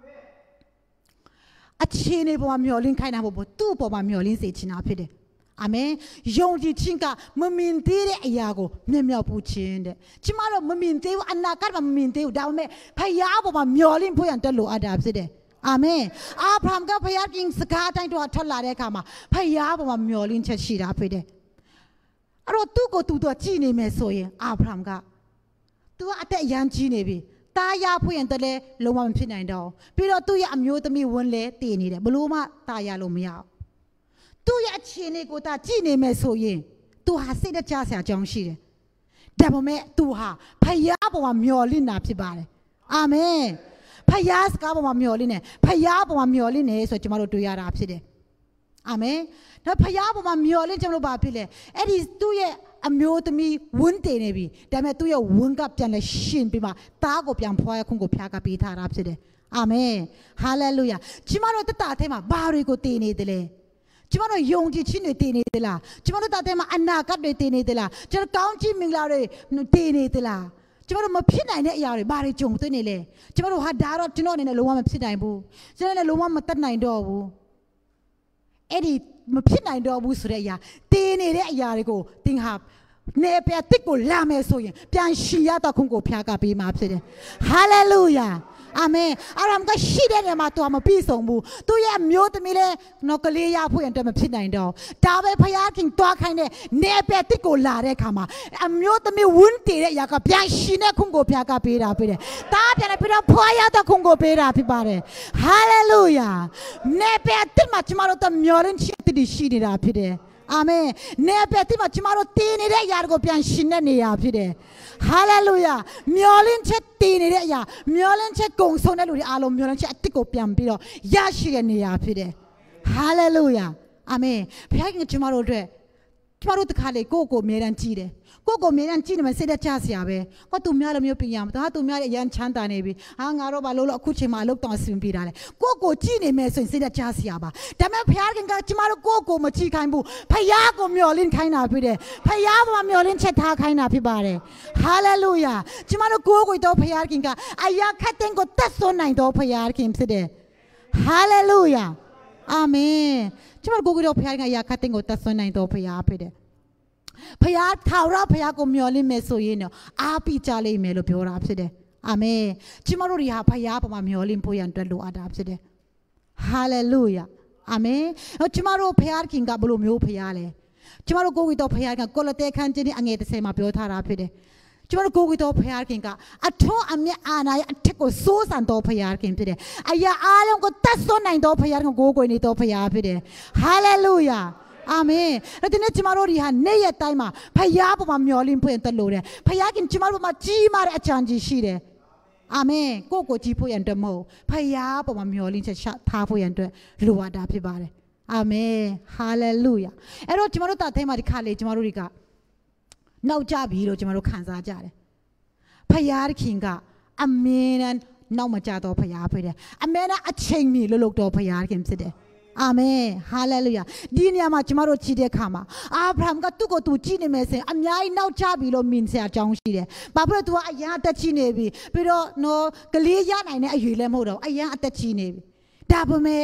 အခြေအနေပေါ်မှာမျှော်လင့်ခိုင်းတာမဟုတ်ဘူးသူ့အပေါ်မှာမျှော်လင့်စေချင်တာဖြစ်တယ်အာမင်ယုံကြည်ခြင်းကမမြင်သေးတဲ့အရာကိုမျက်မှောက်ဖို့ခြင်းတဲ့ကျမတို့မမြင်သေးဘူးအနာဂတ်မှာမမြင်သေးဘူးဒါပေမဲ့ဖခင်အပေါ်မှာမျှော်လင့်ဖို့ရန်တက်လို့အပ်တာဖြစ်တယ်အာမင်အာဗြဟံကဖခင်စကားတိုင်းတော့ထွက်လာတဲ့အခါမှာဖခင်အပေါ်မှာမျှော်လင့်ချက်ရှိတာဖြစ်တယ်အဲ့တော့သူ့ကိုသူတော့ကြည်နေမယ်ဆိုရင်အာဗြဟံကသူကအသက်အရန်ကြီးနေပြီတားရဖို့ရန်တက်လဲလုံးဝမဖြစ်နိုင်တော့ပြီးတော့သူ့ရဲ့အမျိုးသမီးဝန်လဲတည်နေတယ်ဘလို့မှတားရလို့မရဘူးသူ့ရဲ့အခြေအနေကိုတာကြည့်နေမယ်ဆိုရင်သူဟာစိတ်တကြဆရာကြောင်းရှိတယ်ဒါပေမဲ့သူဟာဖခင်ပေါ်မှာမျှော်လင့်တာဖြစ်ပါတယ်အာမင်ဖခင်စကားပေါ်မှာမျှော်လင့်နေဖခင်ပေါ်မှာမျှော်လင့်နေဆိုကျွန်တော်တို့တွေ့ရတာဖြစ်တယ်အာမင်ဒါဖခင်ပေါ်မှာမျှော်လင့်ကျွန်တော်တို့ဘာဖြစ်လဲအဲ့ဒီသူ့ရဲ့အမျိုးသမီးဝန်းတည်နေပြီဒါပေမဲ့သူ့ရဲ့ဝန်းကပြန်လဲရှင်ပြီးမှသားကိုပြန်ဖွာရခွင့်ကိုဖျားကပေးထားတာဖြစ်တယ်အာမင်ဟာလေလုယာကျွန်တော်တို့တတအထဲမှာဘာတွေကိုတည်နေတယ်လဲကျမတို့ယုံကြည်ခြင်းတွေတည်နေသလားကျမတို့တာထဲမှာအနာဂတ်တွေတည်နေသလားကျွန်တော်ကောင်းချီးမင်္ဂလာတွေတည်နေသလားကျမတို့မဖြစ်နိုင်တဲ့အရာတွေဘာတွေကြုံတွေ့နေလဲကျမတို့ဟာဒါတော့ကျွန်တော်အနေနဲ့လုံးဝမဖြစ်နိုင်ဘူးကျွန်တော်လည်းလုံးဝမတတ်နိုင်တော့ဘူးအဲ့ဒီမဖြစ်နိုင်တော့ဘူးဆိုတဲ့အရာတည်နေတဲ့အရာတွေကိုသင်ဟာနေပြတစ်ကိုလာမယ်ဆိုရင်ပြန်ရှင်ရတော့ခွင့်ကိုဖျားကပေးမှာဖြစ်တယ်ဟာလေလုယာအာမင်အာရမ်ကရှိတဲ့နေရာမှာတော်မပြည့်စုံဘူးသူရဲ့မျိုးသမီးလည်းနော်ကလေးရဖို့ရတဲ့မဖြစ်နိုင်တော့ဒါပဲဖခင်တွားခိုင်းတဲ့နေပြတစ်ကိုလာတဲ့အခါမှာအမျိုးသမီးဝန်းတည်တဲ့အရာကပြန်ရှင်တဲ့ခွင့်ကိုဖျားကပေးတာဖြစ်တယ်တားပြန်ပြီးတော့ဖွာရတဲ့ခွင့်ကိုပေးတာဖြစ်ပါတယ်ဟာလေလုယာနေပြတစ်မှာကျမတို့တမျောလင်းချင်းတည်ရှိနေတာဖြစ်တယ်အာမင်နေပြတိမှာကျမတို့တည်နေတဲ့အရာကိုပြန်ရှင်တဲ့နေရာဖြစ်တယ်ဟာလေလုယာမျောလင်းချက်တည်နေတဲ့အရာမျောလင်းချက်ကုံဆုံးတဲ့လူတွေအားလုံးမျောလင်းချက်အစ်ကိုပြန်ပြီးတော့ရရှိတဲ့နေရာဖြစ်တယ်ဟာလေလုယာအာမင်ဘုရားကကျမတို့အတွက်ကျမတို့တခါလေကိုယ့်ကိုအမြဲတမ်းကြည်တယ်ကိုယ့်ကိုအမြဲတမ်းကြည်နေမှစိတ်သက်သာစရာပဲကိုသူများလည်းမျိုးပြင်ရမှာသူများလည်းအရန်ချမ်းသာနေပြီဟာငါတော့ဘာလို့လဲအခုချိန်မှာအလုပ်တောင်ဆင်ပြေတာလေကိုယ့်ကိုကြည်နေမယ်ဆိုရင်စိတ်သက်သာစရာပါဒါပေမဲ့ဘုရားကကျမတို့ကိုယ့်ကိုမကြည်ခိုင်းဘူးဘုရားကိုမျှော်လင့်ခိုင်းတာဖြစ်တယ်ဘုရားပေါ်မှာမျှော်လင့်ချက်ထားခိုင်းတာဖြစ်ပါတယ်ဟာလေလုယာကျမတို့ကိုယ့်ကိုတော့ဘုရားကအရာခတ်တဲ့ကိုတက်ဆွနိုင်တော့ဘုရားခင်ဖြစ်တယ်ဟာလေလုယာအာမင်ကျမတို့ကိုကိုတော်ဖခင်ကအရာခတ်တဲ့ကိုတတ်ဆွနိုင်တော်ဖခင်ဖြစ်တယ်ဖခင်ထာဝရဖခင်ကိုမျှော်လင့်မယ်ဆိုရင်တော့အားပိကြလိမ့်မယ်လို့ပြောတာဖြစ်တယ်အာမင်ကျမတို့တွေဟာဖခင်ပေါ်မှာမျှော်လင့်ဖို့ရန်အတွက်လိုအပ်တာဖြစ်တယ်ဟာလေလုယာအာမင်ကျမတို့ဖခင်ကဘလို့မျိုးဖခင်လဲကျမတို့ကိုကိုတော်ဖခင်ကကိုလတဲခန်းကျင်းအငယ်30မှာပြောထားတာဖြစ်တယ်ကျမတို့ကိုကိုတော်ဖခင်ကအထောအမြတ်အာနာရဲ့အထက်ကိုစိုးစံတော်ဖခင်ဖြစ်တယ်အရာအားလုံးကိုတတ်ဆွနိုင်တော်ဖခင်ကိုကိုနေတော်ဖခင်ဖြစ်တယ်ဟာလေလုယာအာမင်အဲ့ဒီနေ့ကျမတို့ဒီဟာနေ့ရက်တိုင်းမှာဖခင်ပေါ်မှာမျှော်လင့်ဖို့တက်လို့တယ်ဖခင်ကျမတို့မှာကြီးမားတဲ့အချမ်းကြီးရှိတယ်အာမင်ကိုကိုကြီးဖို့ရန်တမို့ဖခင်ပေါ်မှာမျှော်လင့်ချက်ထားဖို့ရန်အတွက်လိုအပ်တာဖြစ်ပါတယ်အာမင်ဟာလေလုယာအဲ့တော့ကျမတို့တာထဲမှာဒီခါလေကျမတို့တွေကနောက်ကြပြီလို့ကျမတို့ခံစားကြတယ်ဖခင်ကအမင်းနဲ့နောက်မကြတော့ဖခင်ဖြစ်တယ်အမင်းနဲ့အချိန်မီလှုပ်လှုပ်တော့ဖခင်ဖြစ်တယ်အာမင်ဟာလေလုယာဒီနေရာမှာကျမတို့ကြည့်တဲ့အခါမှာအာဗြဟံကသူ့ကိုသူကြည့်နေမယ်ဆိုရင်အများကြီးနောက်ကျပြီလို့မြင်စရာအကြောင်းရှိတယ်။ဘာဖြစ်လို့ तू ကအရန်အသက်ကြီးနေပြီပြီးတော့နော်ကလေးရနိုင်တဲ့အရွယ်လည်းမဟုတ်တော့အရန်အသက်ကြီးနေပြီ။ဒါပေမဲ့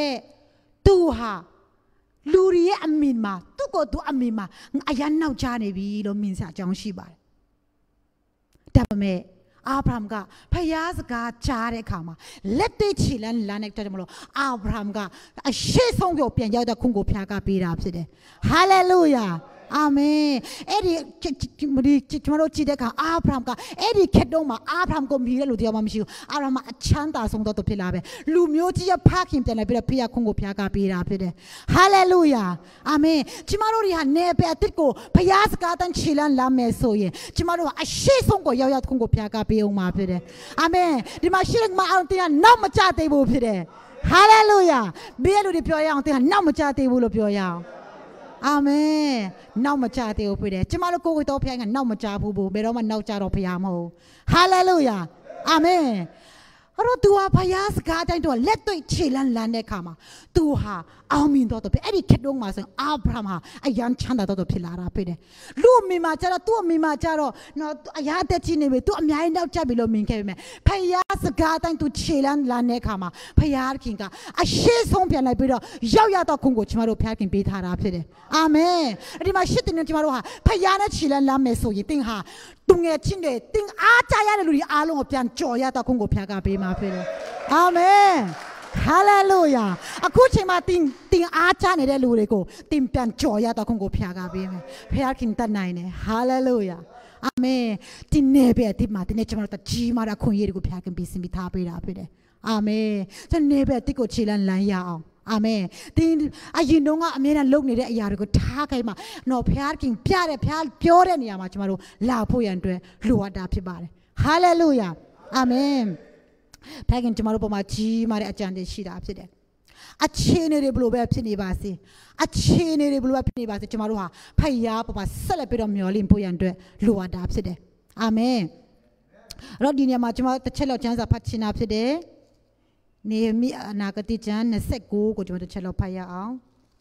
तू ဟာလူတွေရဲ့အမြင်မှာသူ့ကိုသူအမြင်မှာအရန်နောက်ကျနေပြီလို့မြင်စရာအကြောင်းရှိပါတယ်။ဒါပေမဲ့အာဗြဟံကဖခင်စကားကြားတဲ့အခါမှာလက်တွေ့ချီလန်းလန်းနေတဲ့မလို့အာဗြဟံကအရှိဆုံးကိုပြန်ရောက်တဲ့ခွန်ကိုဖျားကပေးတာဖြစ်တယ်ဟာလေလုယာအာမင်အဲ့ဒီကျမတို့ကြည့်တဲ့အခါအာဗြဟံကအဲ့ဒီခေတ်တုန်းမှာအာဗြဟံကိုမြည်တဲ့လူတရားမှမရှိဘူးအာဗြဟံအချမ်းသာဆုံးတော့ဖြစ်လာပဲလူမျိုးကြီးရဲ့ဖခင်ပြန်လာပြီးတော့ဖခင်ခွန်ကိုဖျားကပေးတာဖြစ်တယ်ဟာလေလုယာအာမင်ကျမတို့တွေဟာနေပယ်အစ်ကိုဖခင်စကားတန်ချီလန်းလာမယ်ဆိုရင်ကျမတို့ကအရှိဆုံးကိုရောက်ခွန်ကိုဖျားကပေးအောင်မှာဖြစ်တယ်အာမင်ဒီမှာရှိတဲ့မအောင်တရားနောက်မကြသေးဘူးဖြစ်တယ်ဟာလေလုယာဘယ်လိုတွေပြောရအောင်တရားနောက်မကြသေးဘူးလို့ပြောရအောင်အာမင်နောက်မကြသေးဘူးဖြစ်တယ်ကျမတို့ကိုယ်ကိုယ်တော်ဖခင်ကနောက်မကြဘူးဘယ်တော့မှနောက်ကြတော့ဖခင်မဟုတ်ဟာလေလုယာအာမင်အဲ့တော့ तू ဟာဖခင်စကားတိုင်းတော့လက်တွေ့ခြေလန်းလန်းတဲ့အခါမှာ तू ဟာအောင်မြင်တော့ဖြစ်အဲ့ဒီခေတ်တုန်းမှာဆိုရင်အာဗြဟံဟာအယံချမ်းသာတော့ဖြစ်လာတာဖြစ်တယ်လူမိမကြတော့သူ့မိမကြတော့နော်အရာတက်ချင်နေပြီ तू အများကြီးနောက်ကျပြီလို့မြင်ခဲ့ပြီဖခင်စကားတိုင်း तू ခြေလန်းလန်းတဲ့အခါမှာဖခင်ကအရှိဆုံးပြန်လိုက်ပြီးတော့ရောက်တော့ခုကိုကျမတို့ဖခင်ပေးထားတာဖြစ်တယ်အာမင်အဲ့ဒီမှာရှစ်တင်ကျမတို့ဟာဖခင်နဲ့ခြေလန်းလန်းမယ်ဆိုရင်သင်ဟာသူငယ်ချင်းတွေသင်အားကြရတဲ့လူတွေအားလုံးကိုပြန်ကြော်ရတော့ခုကိုဖခင်ကပေးမှာဖြစ်တယ်အာမင်ဟာလေလုယာအခုချိန်မှာတင်အားချနေတဲ့လူတွေကိုတင်ပြန်ကြော်ရတော့ခုကိုဖျားကားပေးမယ်ဖျားခင်တတ်နိုင်တယ်ဟာလေလုယာအာမင်ဒီနေ့ပဲဒီမှာဒီနေ့ကျွန်တော်တို့ကြီးမားတဲ့ခွင့်ရတွေကိုဖျားခင်ပေးစင်ပြီးထားပေးတာဖြစ်တယ်အာမင်ဒီနေ့ပဲတစ်ကိုခြေလန်းလန်းရအောင်အာမင်ဒီအရင်တော့ကအမြဲတမ်းလုပ်နေတဲ့အရာတွေကိုထားခိုင်းမှာတော့ဖျားခင်ပြတဲ့ဖျားပြောတဲ့နေရာမှာကျွန်တော်တို့လာဖို့ရန်အတွက်လိုအပ်တာဖြစ်ပါတယ်ဟာလေလုယာအာမင်ဖခင်ကျမတို့ပေါ်မှာကြီးမားတဲ့အကြံတွေရှိတာဖြစ်တယ်အခြေအနေတွေဘလို့ပဲဖြစ်နေပါစေအခြေအနေတွေဘလို့ပဲဖြစ်နေပါစေကျမတို့ဟာဖခင်ပေါ်မှာဆက်လက်ပြီးတော့မျှော်လင့်ဖို့ရန်အတွက်လိုအပ်တာဖြစ်တယ်အာမင်အဲ့တော့ဒီနေ့မှာကျမတစ်ချက်လောက်ကျမ်းစာဖတ်ချင်တာဖြစ်တယ်နေမိအနာဂတိကျမ်း29ကိုကျမတစ်ချက်လောက်ဖတ်ရအောင်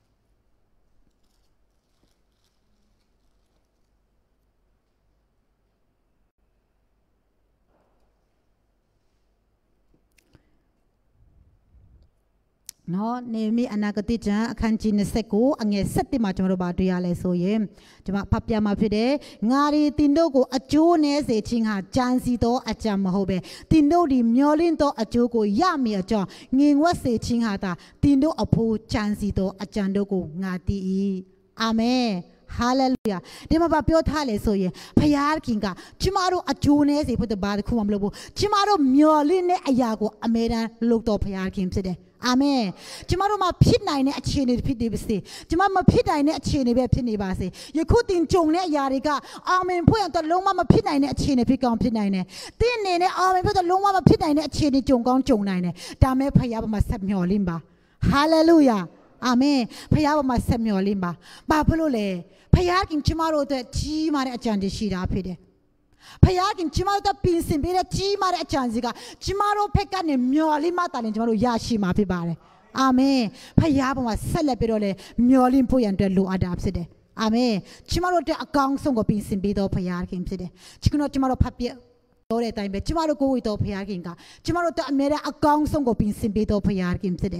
နော်နေမိအနာဂတိကျမ်းအခန်းကြီး29အငယ်7မှာကျွန်တော်တို့ဗာတွေ့ရလဲဆိုရင်ကျွန်မဖတ်ပြမှာဖြစ်တယ်ငါရီတင်တို့ကိုအကျိုးနည်းစေခြင်းဟာကြံစီသောအကြံမဟုတ်ပဲတင်တို့ဒီမျောလင့်သောအကျိုးကိုရမည်အကြောင်းငင်ဝတ်စေခြင်းဟာသာတင်တို့အဖို့ကြံစီသောအကြံတို့ကိုငါတည်၏အာမင်ဟာလေလုယာဒီမှာပြောထားလေဆိုရင်ဖခင်ကကျမတို့အကျိုးနည်းစေဖို့တပါးတစ်ခုမှမလုပ်ဘူးကျမတို့မျောလင့်တဲ့အရာကိုအမြဲတမ်းလုပ်တော်ဖခင်ဖြစ်တယ်အာမင်ကျမတို့မှာဖြစ်နိုင်တဲ့အခြေအနေဖြစ်နေပါစေကျမမဖြစ်နိုင်တဲ့အခြေအနေပဲဖြစ်နေပါစေယခုတင်ကြုံတဲ့အရာတွေကအာမင်ဖွင့်တော့လုံးဝမဖြစ်နိုင်တဲ့အခြေအနေဖြစ်ကောင်းဖြစ်နိုင်တယ်တင်းနေနဲ့အာမင်ဖွင့်တော့လုံးဝမဖြစ်နိုင်တဲ့အခြေအနေကြုံကောင်းကြုံနိုင်တယ်ဒါမဲ့ဖခင်မှာဆက်မျှော်လင့်ပါဟာလေလုယာအာမင်ဖခင်မှာဆက်မျှော်လင့်ပါဘာဖြစ်လို့လဲဖခင်ကျမတို့အတွက်ကြီးမားတဲ့အကြံတွေရှိတာဖြစ်တယ်ဖခင်ကျမတို့ပြင်ဆင်ပေးတဲ့ကြီးမားတဲ့အကြံစီကကျမတို့ဖက်ကနေမျော်လင့်မှတာလည်းကျမတို့ရရှိမှာဖြစ်ပါတယ်အာမင်ဖခင်ဘုရားဆက်လက်ပြီးတော့လေမျော်လင့်ဖို့ရန်အတွက်လိုအပ်တာဖြစ်တယ်အာမင်ကျမတို့တဲ့အကောင်းဆုံးကိုပြင်ဆင်ပေးတော်ဖခင်ဖြစ်တယ်ကျမတို့ဖတ်ပြတော်တဲ့အတိုင်းပဲကျမတို့ကိုယ်ဝေတော်ဖခင်ကကျမတို့တဲ့အမြဲတမ်းအကောင်းဆုံးကိုပြင်ဆင်ပေးတော်ဖခင်ဖြစ်တယ်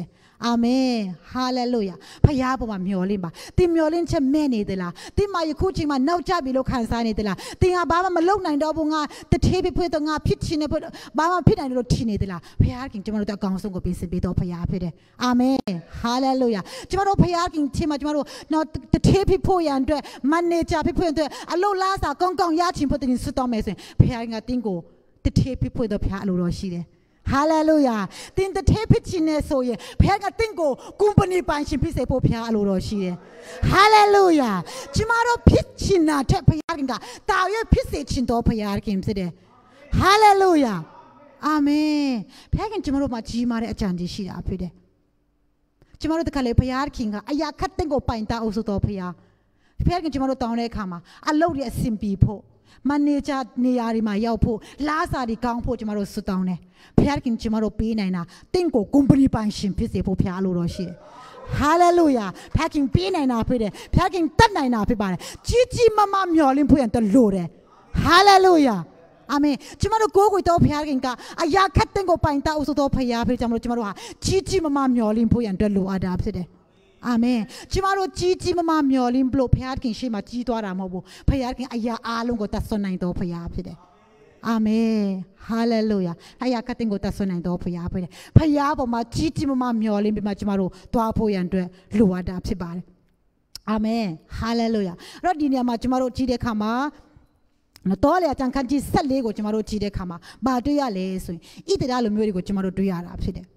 အာမင်ဟာလေလုယာဖခင်ပေါ်မှာမျှော်လင့်ပါတင်မျှော်လင့်ချက်မဲ့နေသလားတင်မယခုချိန်မှာနောက်ကျပြီလို့ခံစားနေသလားတင်ဟာဘာမှမလုပ်နိုင်တော့ဘူးငါတထေးဖြစ်ဖို့တော့ငါဖြစ်ချင်တယ်ဘာမှဖြစ်နိုင်တယ်လို့ထင်နေသလားဖခင်ကျွန်တော်တို့အကောင်းဆုံးကိုပြင်ဆင်ပေးတော်ဖခင်ဖြစ်တယ်အာမင်ဟာလေလုယာကျွန်တော်တို့ဖခင်ချိန်မှာကျွန်တော်တို့နောက်တထေးဖြစ်ဖို့ရန်အတွက်မန်နေဂျာဖြစ်ဖို့အတွက်အလုပ်လားစာကောင်းကောင်းရချင်ဖို့တင်ဆွတော်မယ်ဆိုရင်ဖခင်ကတင်ကိုတထေးဖြစ်ဖို့တော့ဖခင်အလိုတော်ရှိတယ်ဟာလေလုယာတင်တထေးဖြစ်ချင်နေဆိုရင်ဖခင်ကတင့်ကိုကုမ္ပဏီပိုင်ရှင်ဖြစ်စေဖို့ဖခင်အလိုတော်ရှိတယ်ဟာလေလုယာကျမတို့ဖြစ်ချင်တာတဲ့ဖခင်ကတာရွေးဖြစ်စေချင်တော်ဖခင်ဖြစ်တယ်ဟာလေလုယာအာမင်ဖခင်ကျမတို့မှာကြီးမားတဲ့အကြံကြီးရှိတာဖြစ်တယ်ကျမတို့တခါလေဖခင်ကအရာခတ်တဲ့ကိုပိုင်တာအုပ်စုတော်ဖခင်ကျမတို့တောင်းတဲ့အခါမှာအလုပ်တွေအဆင်ပြေဖို့မန်နေဂျာနေရာတွေမှာရောက်ဖို့လားစာတွေကောင်းဖို့ကျမတို့ဆွတောင်းတယ်ဖခင်ကျမတို့ပေးနိုင်တာတင့်ကိုကုမ္ပဏီပိုင်ရှင်ဖြစ်စေဖို့ဖခင်လိုတော်ရှိတယ်ဟာလေလုယာဖခင်ပေးနိုင်တာဖြစ်တယ်ဖခင်တတ်နိုင်တာဖြစ်ပါတယ်ကြီးကြီးမားမားမျှော်လင့်ဖို့ရတဲ့လိုတယ်ဟာလေလုယာအာမင်ကျမတို့ကိုယ်ကိုယ်တော်ဖခင်ကအရာခတ်တဲ့ကိုပိုင်တာအုပ်စုတော်ဖခင်ဖြစ်ကျမတို့ဟာကြီးကြီးမားမားမျှော်လင့်ဖို့ရတဲ့လိုအပ်တာဖြစ်တယ်အာမင်ကျမတို့ကြီးကြီးမားမားမျှော်လင့်လို့ဖခင်ရှေ့မှာကြီးသွားတာမဟုတ်ဘူးဖခင်အရာအားလုံးကိုတတ်ဆွနိုင်တော်ဖခင်ဖြစ်တယ်အာမင်ဟာလေလုယာအရာကတင်ကိုတတ်ဆွနိုင်တော်ဖခင်ဖြစ်တယ်ဖခင်ပေါ်မှာကြီးကြီးမားမားမျှော်လင့်ပြီးမှကျမတို့သွားဖို့ရန်အတွက်လိုအပ်တာဖြစ်ပါတယ်အာမင်ဟာလေလုယာအဲ့တော့ဒီနေရာမှာကျမတို့ကြည့်တဲ့အခါမှာတော့လေအတန်ခန်းကြီး14ကိုကျမတို့ကြည့်တဲ့အခါမှာဘာတွေ့ရလဲဆိုရင်ဣသရေလလူမျိုးတွေကိုကျမတို့တွေ့ရတာဖြစ်တယ်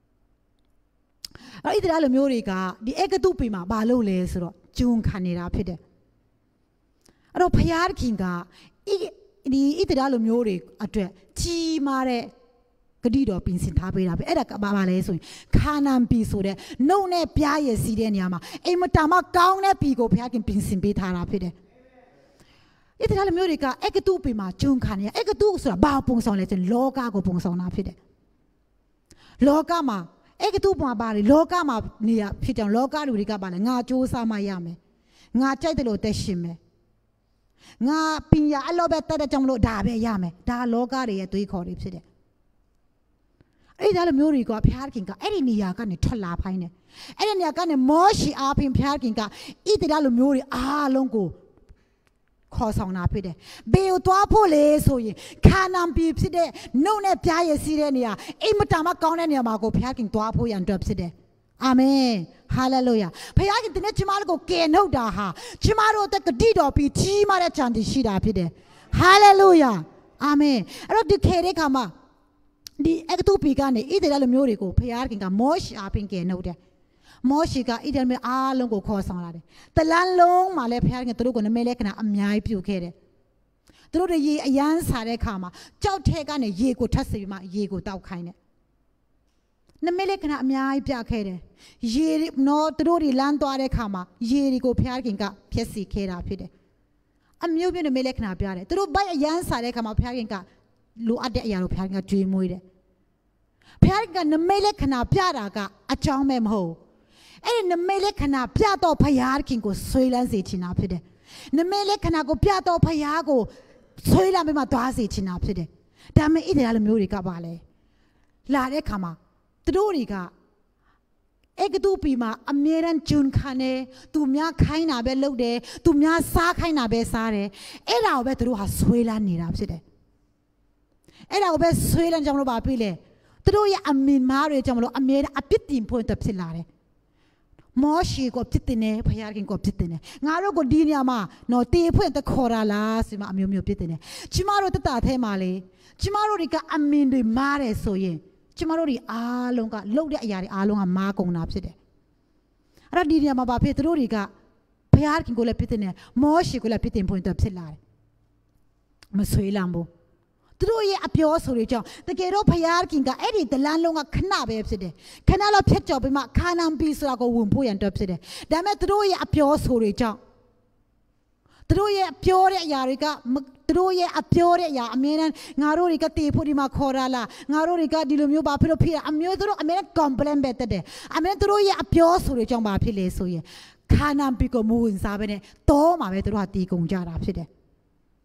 အဲ့ဒီလိုမျိုးတွေကဒီအေဂတုပီမှာဘာလို့လဲဆိုတော့ဂျုံခံနေတာဖြစ်တယ်အဲ့တော့ဖယားခင်ကဒီဣသရေလမျိုးတွေအတွက်ကြီးမားတဲ့ဂတိတော်ပြင်ဆင်ထားပေးတာပဲအဲ့ဒါကဘာလဲဆိုရင်ခါနန်ပြည်ဆိုတဲ့နှုတ်နဲ့ပြားရည်စီးတဲ့နေရာမှာအိမ်မတာမကောင်းတဲ့ပြည်ကိုဖယားခင်ပြင်ဆင်ပေးထားတာဖြစ်တယ်ဣသရေလမျိုးတွေကအေဂတုပီမှာဂျုံခံနေအေဂတုဆိုတာဘာပုံဆောင်လဲဆိုရင်လောကကိုပုံဆောင်တာဖြစ်တယ်လောကမှာအဲ့ကတူမှာပါလေလောကမှာနေရဖြစ်ကြောင်လောကလူတွေကပါလေငါစူးစမ်းမှရမယ်ငါကြိုက်တယ်လို့တက်ရှင်မယ်ငါပညာအလောပဲတက်တဲ့ကြောင့်မလို့ဒါပဲရမယ်ဒါလောကတွေရဲ့တွေးခေါ်တွေဖြစ်တယ်အဲ့ဒါလိုမျိုးတွေကဖျားခင်ကအဲ့ဒီနေရာကနေထွက်လာဖိုင်းတယ်အဲ့ဒီနေရာကနေမောရှိအားဖြင့်ဖျားခင်ကဣသရေလလိုမျိုးတွေအားလုံးကိုခေါ်ဆောင်တာဖြစ်တယ်ဘေကိုသွားဖို့လေဆိုရင်ခါနန်ပြည်ဖြစ်တဲ့နှုတ်နဲ့ပြားရည်စီးတဲ့နေရာအိမ်မတာမကောင်းတဲ့နေရာမှာကိုဖျားခင်သွားဖို့ရန်အတွက်ဖြစ်တယ်အာမင်ဟာလေလုယာဖျားခင်တဲ့ကျမတို့ကိုကယ်နှုတ်တာဟာကျမတို့တဲ့ဂတိတော်ပြီးကြီးမားတဲ့ကြံတည်ရှိတာဖြစ်တယ်ဟာလေလုယာအာမင်အဲ့တော့ဒီခေတ်တဲ့ခါမှာဒီအကတူပီကနေဣသရေလမျိုးတွေကိုဖျားခင်ကမောရှအပင်ကယ်နှုတ်တယ်မောရှိကဣသရေလအားလုံးကိုခေါ်ဆောင်လာတယ်တလန်းလုံးမှာလည်းဖခင်ကသူတို့ကိုနမဲလဲခဏအများကြီးပြုခဲ့တယ်သူတို့တွေရေအရန်စားတဲ့ခါမှာကြောက်ထဲကနေရေကိုထပ်စီပြီးမှရေကိုတောက်ခိုင်းတယ်နမဲလဲခဏအများကြီးပြခဲ့တယ်ရေနော်သူတို့တွေလမ်းသွားတဲ့ခါမှာရေတွေကိုဖခင်ကဖျက်ဆီးခဲ့တာဖြစ်တယ်အမျိုးမျိုးနမဲလဲခဏပြတယ်သူတို့ဘိုက်အရန်စားတဲ့ခါမှာဖခင်ကလိုအပ်တဲ့အရာကိုဖခင်ကကြွေးမွေးတယ်ဖခင်ကနမဲလဲခဏပြတာကအကြောင်းပဲမဟုတ်အဲ့ဒီနမဲလက်ခဏပြတော့ဖယားခင်ကိုဆွေးလန်းစေချင်တာဖြစ်တယ်နမဲလက်ခဏကိုပြတော့ဖယားကိုဆွေးလန်းပြီးမှသွားစေချင်တာဖြစ်တယ်ဒါပေမဲ့ဣသရေလမျိုးတွေကပါလေလာတဲ့ခါမှာသူတို့တွေကအေဂတုပီမှာအမြဲတမ်းဂျွန်ခံနေသူများခိုင်းတာပဲလုပ်တယ်သူများစားခိုင်းတာပဲစားတယ်အဲ့ဒါကိုပဲသူတို့ဟာဆွေးလန်းနေတာဖြစ်တယ်အဲ့ဒါကိုပဲဆွေးလန်းကြောင့်လို့ပါပြီလေသူတို့ရဲ့အမင်မားတွေကြောင့်မလို့အမြဲတမ်းအပြစ်တင်ဖို့တက်ဖြစ်လာတယ်မောရှိကိုဖြစ်တယ်နဲ့ဖယားခင်ကိုဖြစ်တယ်နဲ့ငါတို့ကိုဒီနေရာမှာနော်တေဖွင့်တခေါ်ရလားဆိုမှအမျိုးမျိုးဖြစ်တယ်နဲ့ကျမတို့တတထဲမှာလေကျမတို့တွေကအမင်တွေမားတယ်ဆိုရင်ကျမတို့တွေအားလုံးကလှုပ်တဲ့အရာတွေအားလုံးကမားကုန်တာဖြစ်တယ်အဲ့တော့ဒီနေရာမှာဘာဖြစ်သူတို့တွေကဖယားခင်ကိုလည်းဖြစ်တယ်နဲ့မောရှိကိုလည်းဖြစ်တယ်ဖွင့်တော့ဖြစ်လာတယ်မဆွေးလမ်းဘူးသူတို့ရဲ့အပြောဆိုတွေကြောင့်တကယ်တော့ဖယားခင်ကအဲ့ဒီဒလန်လုံးကခဏပဲဖြစ်တယ်ခဏတော့ဖြတ်ကျော်ပြီးမှခါနန်ပြည်ဆိုတာကိုဝင်ဖို့ရန်တော့ဖြစ်တယ်ဒါပေမဲ့သူတို့ရဲ့အပြောဆိုတွေကြောင့်သူတို့ရဲ့ပြောတဲ့အရာတွေကသူတို့ရဲ့အပြောတဲ့အရာအမြဲတမ်းငါတို့တွေကတေဖို့ဒီမှာခေါ်ရလားငါတို့တွေကဒီလိုမျိုးဘာဖြစ်လို့ဖြစ်အမျိုးသူတို့အမြဲတမ်း complain ပဲတက်တယ်အမြဲသူတို့ရဲ့အပြောဆိုတွေကြောင့်ဘာဖြစ်လဲဆိုရင်ခါနန်ပြည်ကိုမဝင်စားပဲနဲ့တော့မှာပဲသူတို့ကတီးကုန်ကြတာဖြစ်တယ်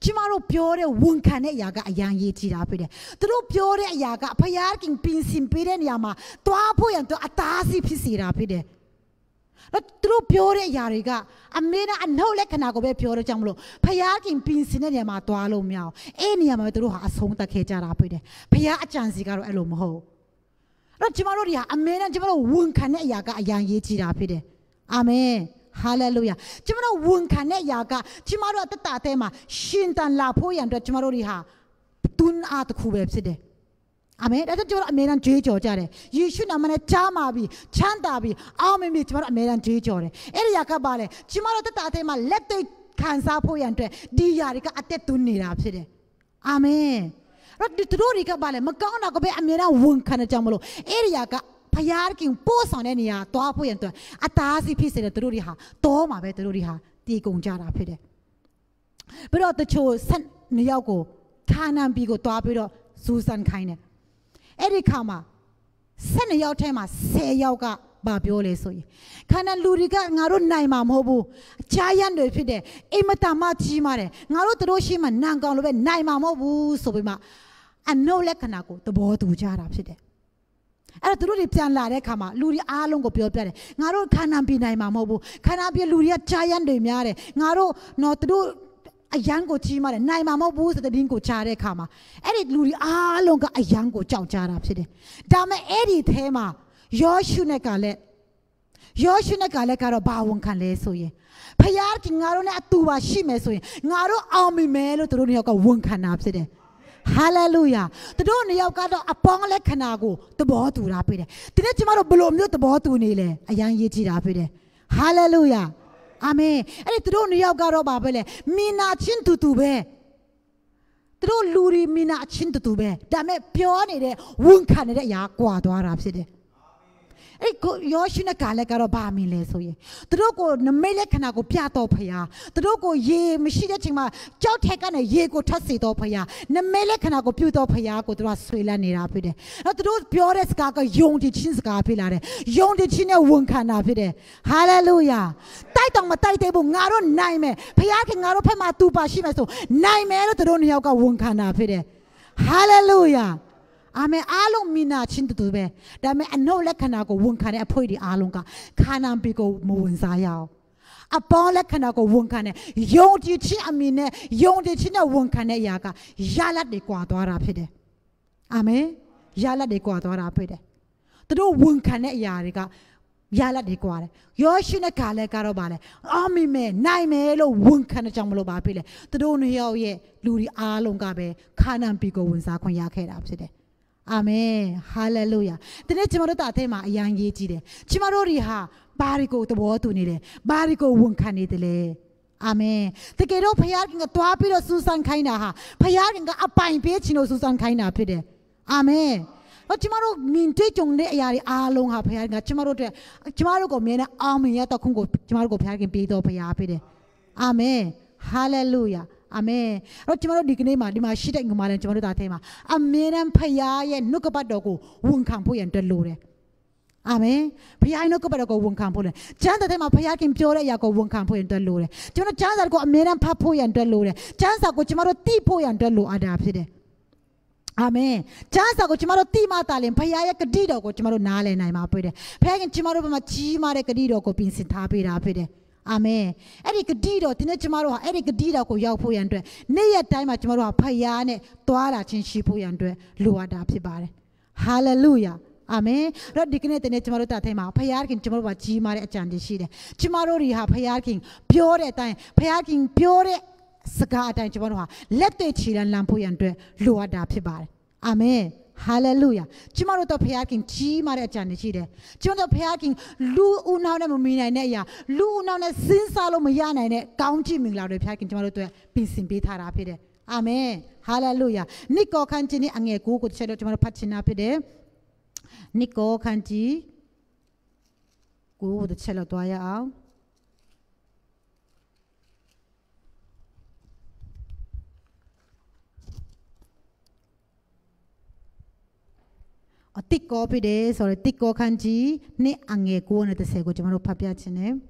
ကျမတို့ပြောတဲ့ဝန်ခံတဲ့အရာကအရန်ရေးကြည့်တာဖြစ်တယ်သူတို့ပြောတဲ့အရာကဖယားခင်ပင်စင်ပေးတဲ့နေရာမှာတွားဖို့ရန်အတားဆီးဖြစ်စေတာဖြစ်တယ်သူတို့ပြောတဲ့အရာတွေကအမေနဲ့အနှုတ်လက္ခဏာကိုပဲပြောတော့ကြောင့်မလို့ဖယားခင်ပင်စင်တဲ့နေရာမှာတွားလို့မရအောင်အဲ့နေရာမှာပဲသူတို့ဟာအဆုံးသတ်ခဲ့ကြတာဖြစ်တယ်ဖယားအကြံစီကတော့အဲ့လိုမဟုတ်တော့ကျမတို့တွေဟာအမေနဲ့ကျမတို့ဝန်ခံတဲ့အရာကအရန်ရေးကြည့်တာဖြစ်တယ်အာမင်ဟာလေလုယာကျမတို့ဝန်ခံတဲ့အရာကကျမတို့အသက်တာထဲမှာရှင်တန်လာဖို့ရန်အတွက်ကျမတို့တွေဟာတွန်းအားတစ်ခုပဲဖြစ်တယ်အာမင်ဒါကြောင့်ကျမတို့အမြဲတမ်းကြွေးကြော်ကြတယ်ယေရှုနာမနဲ့ကြားမှာပြီးချမ်းသာပြီးအောင်မြင်ပြီးကျမတို့အမြဲတမ်းကြွေးကြော်တယ်အဲ့ဒီအရာကပါလေကျမတို့အသက်တာထဲမှာလက်တွေ့ခံစားဖို့ရန်အတွက်ဒီအရာတွေကအသက်သွင်းနေတာဖြစ်တယ်အာမင်တော့ဒီတို့တွေကပါလေမကောင်းတာကိုပဲအမြဲတမ်းဝန်ခံကြမလို့အဲ့ဒီအရာကဖယားခင်ပို့ဆောင်တဲ့နေရာတွားဖို့ရန်အတွက်အတားဆီးဖြစ်စေတဲ့သူတို့တွေဟာတောမှာပဲသူတို့တွေဟာတည်ကုန်ကြတာဖြစ်တယ်ပြီးတော့တချို့ဆက်နှစ်ယောက်ကိုခါနန်ပြည်ကိုတွားပြီးတော့စူးစမ်းခိုင်းတယ်အဲ့ဒီခါမှာဆက်နှစ်ယောက်ထဲမှာ10ယောက်ကဘာပြောလဲဆိုရင်ခါနန်လူတွေကငါတို့နိုင်မှာမဟုတ်ဘူးဂျာယန်တွေဖြစ်တယ်အိမ်မတမကြီးမာတယ်ငါတို့တို့ရှိမှနန်ကောင်လိုပဲနိုင်မှာမဟုတ်ဘူးဆိုပြီးမှအနှုတ်လက္ခဏာကိုသဘောတူကြတာဖြစ်တယ်အဲ့တော့သူတို့တွေပြန်လာတဲ့အခါမှာလူတွေအားလုံးကိုပြောပြတယ်ငါတို့ခါနန်ပြည်နိုင်မှာမဟုတ်ဘူးခါနန်ပြည်လူတွေကဂျာယန်တွေများတယ်ငါတို့တော့သူတို့အယံကိုကြီးမာတယ်နိုင်မှာမဟုတ်ဘူးဆိုတဲ့တင်းကိုချားတဲ့အခါမှာအဲ့ဒီလူတွေအားလုံးကအယံကိုကြောက်ကြတာဖြစ်တယ်ဒါမဲ့အဲ့ဒီအဲမှာယောရှုနဲ့ကလည်းကတော့ဘာဝန်ခံလဲဆိုရင်ဖယားကငါတို့နဲ့အတူပါရှိမယ်ဆိုရင်ငါတို့အောင်မိမယ်လို့သူတို့နှစ်ယောက်ကဝန်ခံတာဖြစ်တယ်ဟာလေလုယာသူတို့နှစ်ယောက်ကတော့အပေါင်းလက္ခဏာကိုသဘောတူတာဖြစ်တယ်ဒီနေ့ကျမတို့ဘယ်လိုမျိုးသဘောတူနေလဲအယံရေးကြည့်တာဖြစ်တယ်ဟာလေလုယာအာမင်အဲ့ဒီသူတို့နှစ်ယောက်ကတော့ဘာပဲလဲမိနာချင်းတူတူပဲသူတို့လူတွေမိနာချင်းတူတူပဲဒါပေမဲ့ပြောနေတဲ့ဝန်ခံနေတဲ့အရာကွာသွားတာဖြစ်တယ်အဲ့ကိုယောရှုနဲ့ကာလက်ကတော့ဘာမင်းလဲဆိုရင်သူတို့ကိုနမိတ်လက္ခဏာကိုပြတော့ဖရားသူတို့ကိုရေမရှိတဲ့ချိန်မှာကြောက်ထက်ကနေရေကိုထပ်စေတော့ဖရားနမိတ်လက္ခဏာကိုပြုတော့ဖရားကိုသူတို့ကဆွေလန်းနေတာဖြစ်တယ်အဲ့သူတို့ပြောတဲ့စကားကယုံကြည်ခြင်းစကားဖြစ်လာတယ်ယုံကြည်ခြင်းနဲ့ဝန်ခံတာဖြစ်တယ်ဟာလေလုယာတိုက်တော့မတိုက်သေးဘူးငါတို့နိုင်မယ်ဖရားကငါတို့ဖက်မှာတူပါရှိမယ်ဆိုနိုင်မယ်လို့သူတို့နှစ်ယောက်ကဝန်ခံတာဖြစ်တယ်ဟာလေလုယာအာမင်အားလုံးမိနာချင်းတူတူပဲဒါပေမဲ့အနှုတ်လက္ခဏာကိုဝန်ခံတဲ့အဖွေးတွေအားလုံးကခါနန်ပြည်ကိုမဝင်စားရအောင်အပေါင်းလက္ခဏာကိုဝန်ခံတဲ့ယုံကြည်ခြင်းအမည်နဲ့ယုံကြည်ခြင်းနဲ့ဝန်ခံတဲ့အရာကရလတ်တွေကွာသွားတာဖြစ်တယ်အာမင်ရလတ်တွေကွာသွားတာဖြစ်တယ်သူတို့ဝန်ခံတဲ့အရာတွေကရလတ်တွေကွာတယ်ယောရှုနဲ့ကာလက်ကတော့ဗာလဲအာမင်မဲနိုင်မယ်လို့ဝန်ခံတဲ့ကြောင့်မလို့ပါဖြစ်တယ်သူတို့နှစ်ယောက်ရဲ့လူတွေအားလုံးကပဲခါနန်ပြည်ကိုဝင်စားခွင့်ရခဲ့တာဖြစ်တယ်အာမင်ဟာလေလုယာဒီနေ့ကျမတို့တာအထဲမှာအယံရေးကြည့်တယ်ကျမတို့တွေဟာဘာတွေကိုသဘောတူနေတယ်ဘာတွေကိုဝန်ခံနေတယ်လဲအာမင်တကယ်တော့ဖခင်ကတွားပြီးတော့စူးစမ်းခိုင်းတာဟာဖခင်ကအပိုင်ပေးခြင်းလို့စူးစမ်းခိုင်းတာဖြစ်တယ်အာမင်တော့ကျမတို့မြင်တွေ့ကြုံတဲ့အရာတွေအားလုံးဟာဖခင်ကကျမတို့ကိုမြင်တဲ့အာမင်ရတော့ခုကိုကျမတို့ကိုဖခင်ပေးတော်ဖခင်ဖြစ်တယ်အာမင်ဟာလေလုယာအာမင်အဲ့တော့ကျမတို့ဒီကနေ့မှာဒီမှာရှိတဲ့ငမလည်းကျမတို့သားထဲမှာအမြဲတမ်းဖခင်ရဲ့နှုတ်ကပတ်တော်ကိုဝန်ခံဖို့ရန်တက်လို့တယ်အာမင်ဖခင်နှုတ်ကပတ်တော်ကိုဝန်ခံဖို့တယ်ကျမ်းစာထဲမှာဖခင်ပြောတဲ့အရာကိုဝန်ခံဖို့ရန်တက်လို့တယ်ကျမတို့ကျမ်းစာကိုအမြဲတမ်းဖတ်ဖို့ရန်တက်လို့တယ်ကျမ်းစာကိုကျမတို့သိဖို့ရန်တက်လို့အတားဖြစ်တယ်အာမင်ကျမ်းစာကိုကျမတို့သိမှသာလျှင်ဖခင်ရဲ့ဂတိတော်ကိုကျမတို့နားလည်နိုင်မှာဖြစ်တယ်ဖခင်ကျမတို့ဘက်မှာကြီးမားတဲ့ဂတိတော်ကိုပြင်ဆင်ထားပေးတာဖြစ်တယ်အာမင်အဲ့ဒီဂတိတော်ဒီနေ့ကျမတို့ဟာအဲ့ဒီဂတိတော်ကိုရောက်ဖို့ရန်အတွက်နေ့ရက်တိုင်းမှာကျမတို့ဟာဖခင်နဲ့တွားလာခြင်းရှိဖို့ရန်အတွက်လိုအပ်တာဖြစ်ပါတယ်ဟာလေလုယာအာမင်တော့ဒီကနေ့တနေ့ကျမတို့တာထဲမှာဖခင်ကျမတို့ကကြီးမားတဲ့အကြံတွေရှိတယ်ကျမတို့တွေဟာဖခင်ပြောတဲ့အတိုင်းဖခင်ပြောတဲ့စကားအတိုင်းကျမတို့ဟာလက်တွေ့ခြေလမ်းဖို့ရန်အတွက်လိုအပ်တာဖြစ်ပါတယ်အာမင်ဟာလေလုယာကျမတို့တော့ဖခင်ကြီးမားတဲ့အကြံတွေရှိတယ်ကျမတို့ဖခင်လူဦးနောက်နဲ့မမီနိုင်တဲ့အရာလူဦးနောက်နဲ့စဉ်းစားလို့မရနိုင်တဲ့ကောင်းချီးမင်္ဂလာတွေဖခင်ကျမတို့အတွက်ပြင်ဆင်ပေးထားတာဖြစ်တယ်အာမင်ဟာလေလုယာနိကောခန်းကြီးနဲ့အငယ်9ကိုချက်တော့ကျမတို့ဖတ်ချင်တာဖြစ်တယ်နိကောခန်းကြီးကိုချက်တော့တွားရအောင်အတိတ်ကောဖြစ်တယ်ဆိုတော့တိတ်ကောခန်းကြီးနဲ့အငယ်9နဲ့10ကိုကျွန်တော်တို့ဖတ်ပြချင်တယ်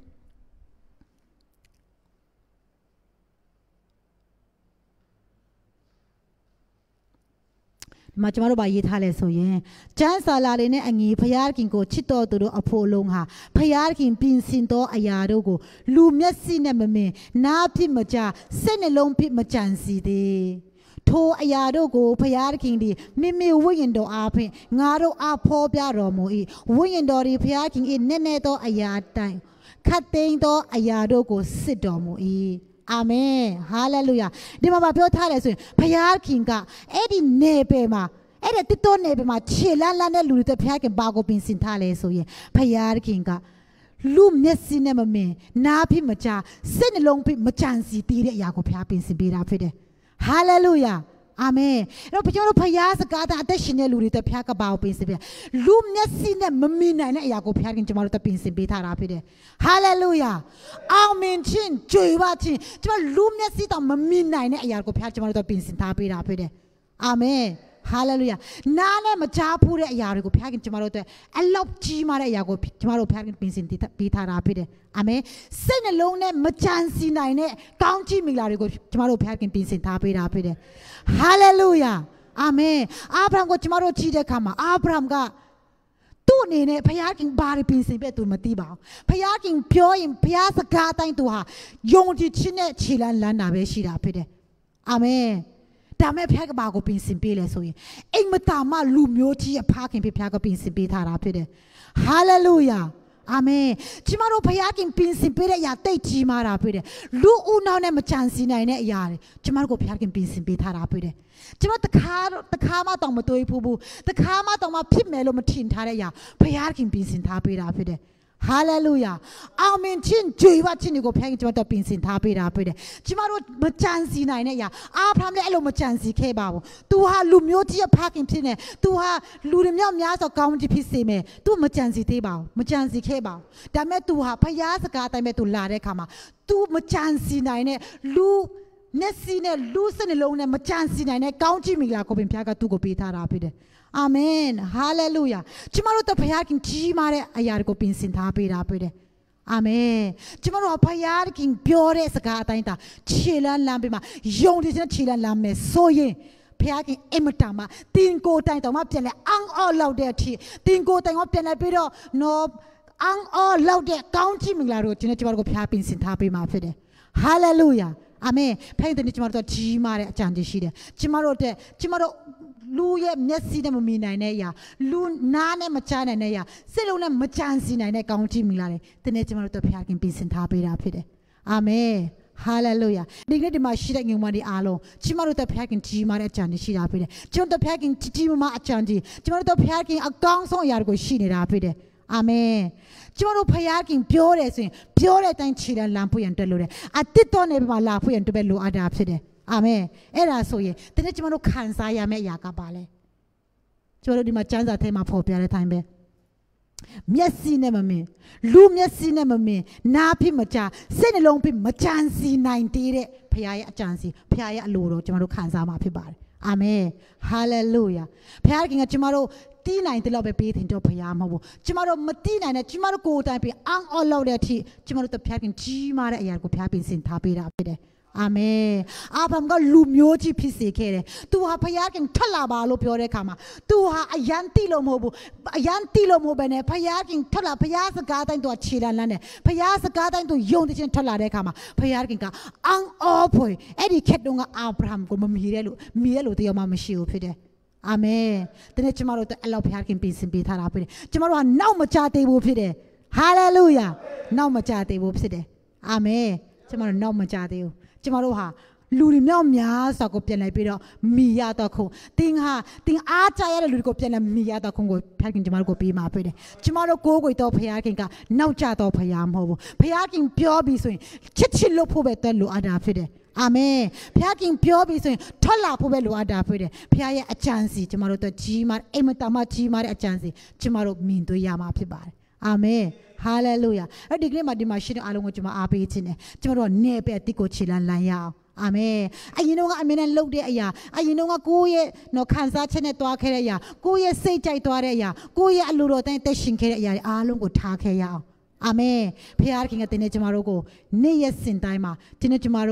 မှာကျမတို့ဘာရေးထားလဲဆိုရင်ကျမ်းစာလာလေးနဲ့အငြိဖျားခင်ကိုချစ်တော်သူတို့အဖို့လုံးဟာဖျားခင်ပြင်ဆင်သောအရာတို့ကိုလူမျက်စိနဲ့မမြင်နားဖြစ်မကြားစိတ်နှလုံးဖြစ်မကြံစီသေးထိုအရာတို့ကိုဖျားခင်သည်မိဝိညာဉ်တော်အားဖြင့်ငါတို့အားဖော်ပြတော်မူ၏ဝိညာဉ်တော်သည်ဖျားခင်၏နည်းနည်းသောအရာတိုင်းခတ်သိမ်းသောအရာတို့ကိုစစ်တော်မူ၏အာမင်ဟာလေလုယာဒီမှာပြောထားတယ်ဆိုရင်ဖခင်ကအဲ့ဒီနေပေမှာအဲ့ဒီတစ်တော်နေပေမှာခြေလန်းလန်းတဲ့လူတွေဖခင်ဘာကိုပြင်ဆင်ထားလဲဆိုရင်ဖခင်ကလူမျက်စိနဲ့မမြင်နားဖြစ်မကြားစိတ်နှလုံးဖြစ်မကြံစီသေးတဲ့အရာကိုဖခင်ပြင်ဆင်ပေးတာဖြစ်တယ်ဟာလေလုယာအာမင်အဲ့တော့ကျွန်တော်ဖခင်စကားတဲ့အသက်ရှင်တဲ့လူတွေဖခင်ကဘာကိုပြင်ဆင်ပေးလူမျက်စိနဲ့မမြင်နိုင်တဲ့အရာကိုဖခင်ကျွန်တော်တို့ပြင်ဆင်ပေးထားတာဖြစ်တယ်ဟာလေလုယာအောင်မြင်ခြင်းကြွေဝခြင်းကျွန်တော်လူမျက်စိတော့မမြင်နိုင်တဲ့အရာကိုဖခင်ကျွန်တော်တို့ပြင်ဆင်ထားပေးတာဖြစ်တယ်အာမင်ဟာလေလုယာနားနဲ့မကြားဘူးတဲ့အရာတွေကိုဖခင်ကျွန်တော်တို့အတွက်အလောက်ကြီးမားတဲ့အရာကိုကျွန်တော်တို့ဖခင်ပြင်ဆင်ပေးထားတာဖြစ်တယ်အာမင်စိတ်နှလုံးနဲ့မကြံစီနိုင်တဲ့ကောင်းချီးမင်္ဂလာတွေကိုကျွန်တော်တို့ဖခင်ပြင်ဆင်ထားပေးတာဖြစ်တယ်ဟာလေလုယာအာမင်အာဗြဟံကိုကျွန်တော်တို့ကြည့်တဲ့အခါမှာအာဗြဟံကသူ့အနေနဲ့ဘုရားခင်ဘာတွေပြင်ဆင်ပေးသူမသိပါဘူးဘုရားခင်ပြောရင်ဘုရားစကားအတိုင်းသူဟာယုံကြည်ခြင်းနဲ့ခြေလန်းလန်းတာပဲရှိတာဖြစ်တယ်အာမင်ဒါမဲ့ဖခင်ကဘာကိုပြင်ဆင်ပေးလဲဆိုရင်အိမ်မတာမလူမျိုးကြီးအဖခင်ဖခင်ကပြင်ဆင်ပေးထားတာဖြစ်တယ်ဟာလေလုယာအာမင်ကျမတို့ဘုရားခင်ပြင်ဆင်ပေးတဲ့အရာတိတ်ကြီးမားတာဖြစ်တယ်လူဦးနောက်နဲ့မကြံစီနိုင်တဲ့အရာတွေကျမတို့ကိုဘုရားခင်ပြင်ဆင်ပေးထားတာဖြစ်တယ်ကျမတခါမှတော့မတွေးဘူးတခါမှတော့မဖြစ်မယ်လို့မထင်ထားတဲ့အရာဘုရားခင်ပြင်ဆင်ထားပေးတာဖြစ်တယ်ဟာလေလုယာအာမင်ချင်းကြွေဝချင်းကိုဖခင်ကျွန်တော်ပြင်ဆင်ထားပေးတာဖြစ်တယ်ကျမတို့မကြံစီနိုင်တဲ့အရာအာဗြဟံလည်းအဲ့လိုမကြံစီခဲ့ပါဘူး तू ဟာလူမျိုးကြီးရဲ့ဖခင်ဖြစ်နေ तू ဟာလူတွေမြောက်များစွာကောင်းကြီးဖြစ်စေမယ် तू မကြံစီသေးပါဘူးမကြံစီခဲ့ပါဘူးဒါပေမဲ့ तू ဟာဖခင်စကားအတိုင်းပဲ तू လာတဲ့အခါမှာ तू မကြံစီနိုင်တဲ့လူမျက်စိနဲ့လူစနှလုံးနဲ့မကြံစီနိုင်တဲ့ကောင်းကြီးမင်္ဂလာကိုဖခင်ကသူ့ကိုပေးထားတာဖြစ်တယ်အာမင်ဟာလေလုယာကျမတို့တဖခင်ကြီးမားတဲ့အရာတွေကိုပြင်ဆင်ထားပေးတာဖြစ်တယ်အာမင်ကျမတို့ဖခင်ပြောတဲ့စကားအတိုင်းသာခြေလန်းလန်းပေးမှာယုံကြည်ခြင်းခြေလန်းလန်းမယ်ဆိုရင်ဖခင်အမတာမှာတင်ကိုတိုင်တော်မှာပြန်လဲအန်အော်လောက်တဲ့အထိတင်ကိုတိုင်ကပြန်လဲပြီးတော့နော်အန်အော်လောက်တဲ့ကောင်းချီးမင်္ဂလာတို့ကျမတို့ကိုဖခင်ပြင်ဆင်ထားပေးမှာဖြစ်တယ်ဟာလေလုယာအာမင်ဖခင်တို့ကျမတို့ကြီးမားတဲ့အကြံကြီးရှိတယ်ကျမတို့လူရဲ့မျက်စိနဲ့မမြင်နိုင်တဲ့အရာလူနားနဲ့မကြားနိုင်တဲ့အရာစိတ်လုံးနဲ့မကြံစီနိုင်တဲ့ကောင်းချီးမင်္ဂလာတွေဒီနေ့ကျမတို့တို့ဖခင်ပြင်ဆင်ထားပေးတာဖြစ်တယ်အာမင်ဟာလေလုယာဒီနေ့ဒီမှာရှိတဲ့ငြိမ်မတွေအားလုံးကျမတို့တို့ဖခင်ကြီးမားတဲ့အကြံတွေရှိတာဖြစ်တယ်ကျမတို့ဖခင်ကြီးမားအကြံတွေကျမတို့တို့ဖခင်အကောင်းဆုံးအရာတွေကိုရှိနေတာဖြစ်တယ်အာမင်ကျမတို့ဖခင်ပြောတယ်ဆိုရင်ပြောတဲ့အတိုင်းခြေလမ်းဖို့ရန်တက်လို့တယ်အတစ်တော်နေပါလာဖို့ရန်တက်ပဲလိုအပ်တာဖြစ်တယ်အာမင်အဲ့ဒါဆိုရင်ဒီနေ့ကျမတို့ခံစားရမယ့်အရာကပါလဲကျမတို့ဒီမှာကျမ်းစာထဲမှာဖော်ပြတဲ့အတိုင်းပဲမျက်စိနဲ့မမြင်လူမျက်စိနဲ့မမြင်နားဖြစ်မကြားစိတ်နှလုံးဖြစ်မကြံစီနိုင်သေးတဲ့ဖခင်ရဲ့အကြံစီဖခင်ရဲ့အလိုတော်ကျမတို့ခံစားမှာဖြစ်ပါတယ်အာမင်ဟာလေလုယာဖခင်ကကျမတို့တီးနိုင်တယ်လို့ပဲပေးတင်တော့ဖခင်မဟုတ်ဘူးကျမတို့မတီးနိုင်တဲ့ကျမတို့ကိုယ်တိုင်ပြီးအန်အော်လောက်တဲ့အထိကျမတို့တဖခင်ကြီးမားတဲ့အရာကိုဖခင်ပြင်ဆင်ထားပေးတာဖြစ်တယ်အာမင်အာဗြဟံကလူမျိုးကြီးဖြစ်စေခဲ့တယ်သူဟာဖခင်ထွက်လာပါလို့ပြောတဲ့အခါမှာသူဟာအယံတိလို့မဟုတ်ဘူးအယံတိလို့မဟုတ်ဘဲနဲ့ဖခင်ထွက်လာဖခင်စကားတိုင်းသူခြေလန်းလန်းတယ်ဖခင်စကားတိုင်းသူယုံတဲ့ချင်းထွက်လာတဲ့အခါမှာဖခင်ကအန်အော်ဖွယ်အဲ့ဒီခက်တုန်းကအာဗြဟံကိုမမီတဲ့လူတရားမှမရှိဘူးဖြစ်တယ်အာမင်ဒီနေ့ကျမတို့အလောက်ဖခင်ပြင်ဆင်ပေးထားတာဖြစ်တယ်ကျမတို့ကနောက်မကြသေးဘူးဖြစ်တယ်ဟာလေလုယာနောက်မကြသေးဘူးဖြစ်တယ်အာမင်ကျမတို့နောက်မကြသေးဘူးကျမတို့ဟာလူတွေမြောက်များစွာကိုပြန်လိုက်ပြီးတော့မိရတော့ခုတင်းအားကြရတဲ့လူတွေကိုပြန်လိုက်မိရတော့ခုကိုဖခင်ကျမတို့ကိုပေးမှာဖြစ်တယ်ကျမတို့ကိုယ်ကိုတော့ဖခင်ကနောက်ကြတော့ဖခင်မဟုတ်ဘူးဖခင်ပြောပြီးဆိုရင်ချစ်လို့ဖို့ပဲတက်လို့အပ်တာဖြစ်တယ်အာမင်ဖခင်ပြောပြီးဆိုရင်ထွက်လာဖို့ပဲလိုအပ်တာဖြစ်တယ်ဖခင်ရဲ့အကြံစီကျမတို့တို့ကြီးမားအိမ်မတမကြီးမားတဲ့အကြံစီကျမတို့မြင်တွေ့ရမှာဖြစ်ပါတယ်အာမင်ဟာလေလုယာအဲ့ဒီကနေ့မှာဒီမှာရှိတဲ့အားလုံးကိုကျွန်မအားပေးခြင်းနဲ့ကျွန်တော်တို့ကနေပဲအတိတ်ကိုခြေလန်းလန်းရအောင်အာမင်အရင်ကအမြဲတမ်းလှုပ်တဲ့အရာအရင်ကကိုယ့်ရဲ့နော်ခံစားချက်နဲ့တွားခဲ့တဲ့အရာကိုယ့်ရဲ့စိတ်ကြိုက်သွားတဲ့အရာကိုယ့်ရဲ့အလိုတော်တိုင်းသက်ရှင်ခဲ့တဲ့အရာတွေအားလုံးကိုထားခဲ့ရအောင်အာမင်ဖခင်ကတင်းနေကျွန်တော်တို့ကိုနေ့ရက်စဉ်တိုင်းမှာတင်းနေကျွန်တော်တို့ကို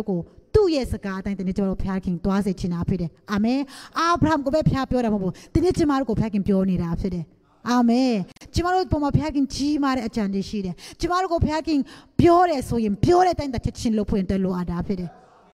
သူ့ရဲ့စကားအတိုင်းဒီနေ့ကျမတို့ဖခင်တွားစေချင်တာဖြစ်တယ်အာမင်အာဗြဟံကိုပဲဖခင်ပြောတာမဟုတ်ဘူးဒီနေ့ကျမတို့ကိုဖခင်ပြောနေတာဖြစ်တယ်အာမင်ကျမတို့ပုံမှာဖခင်ကြီးမားတဲ့အကြံတွေရှိတယ်ကျမတို့ကိုဖခင်ပြောတယ်ဆိုရင်ပြောတဲ့အတိုင်းတစ်ချက်ချင်းလုပ်ဖွင့်တယ်လို့အားတာဖြစ်တယ်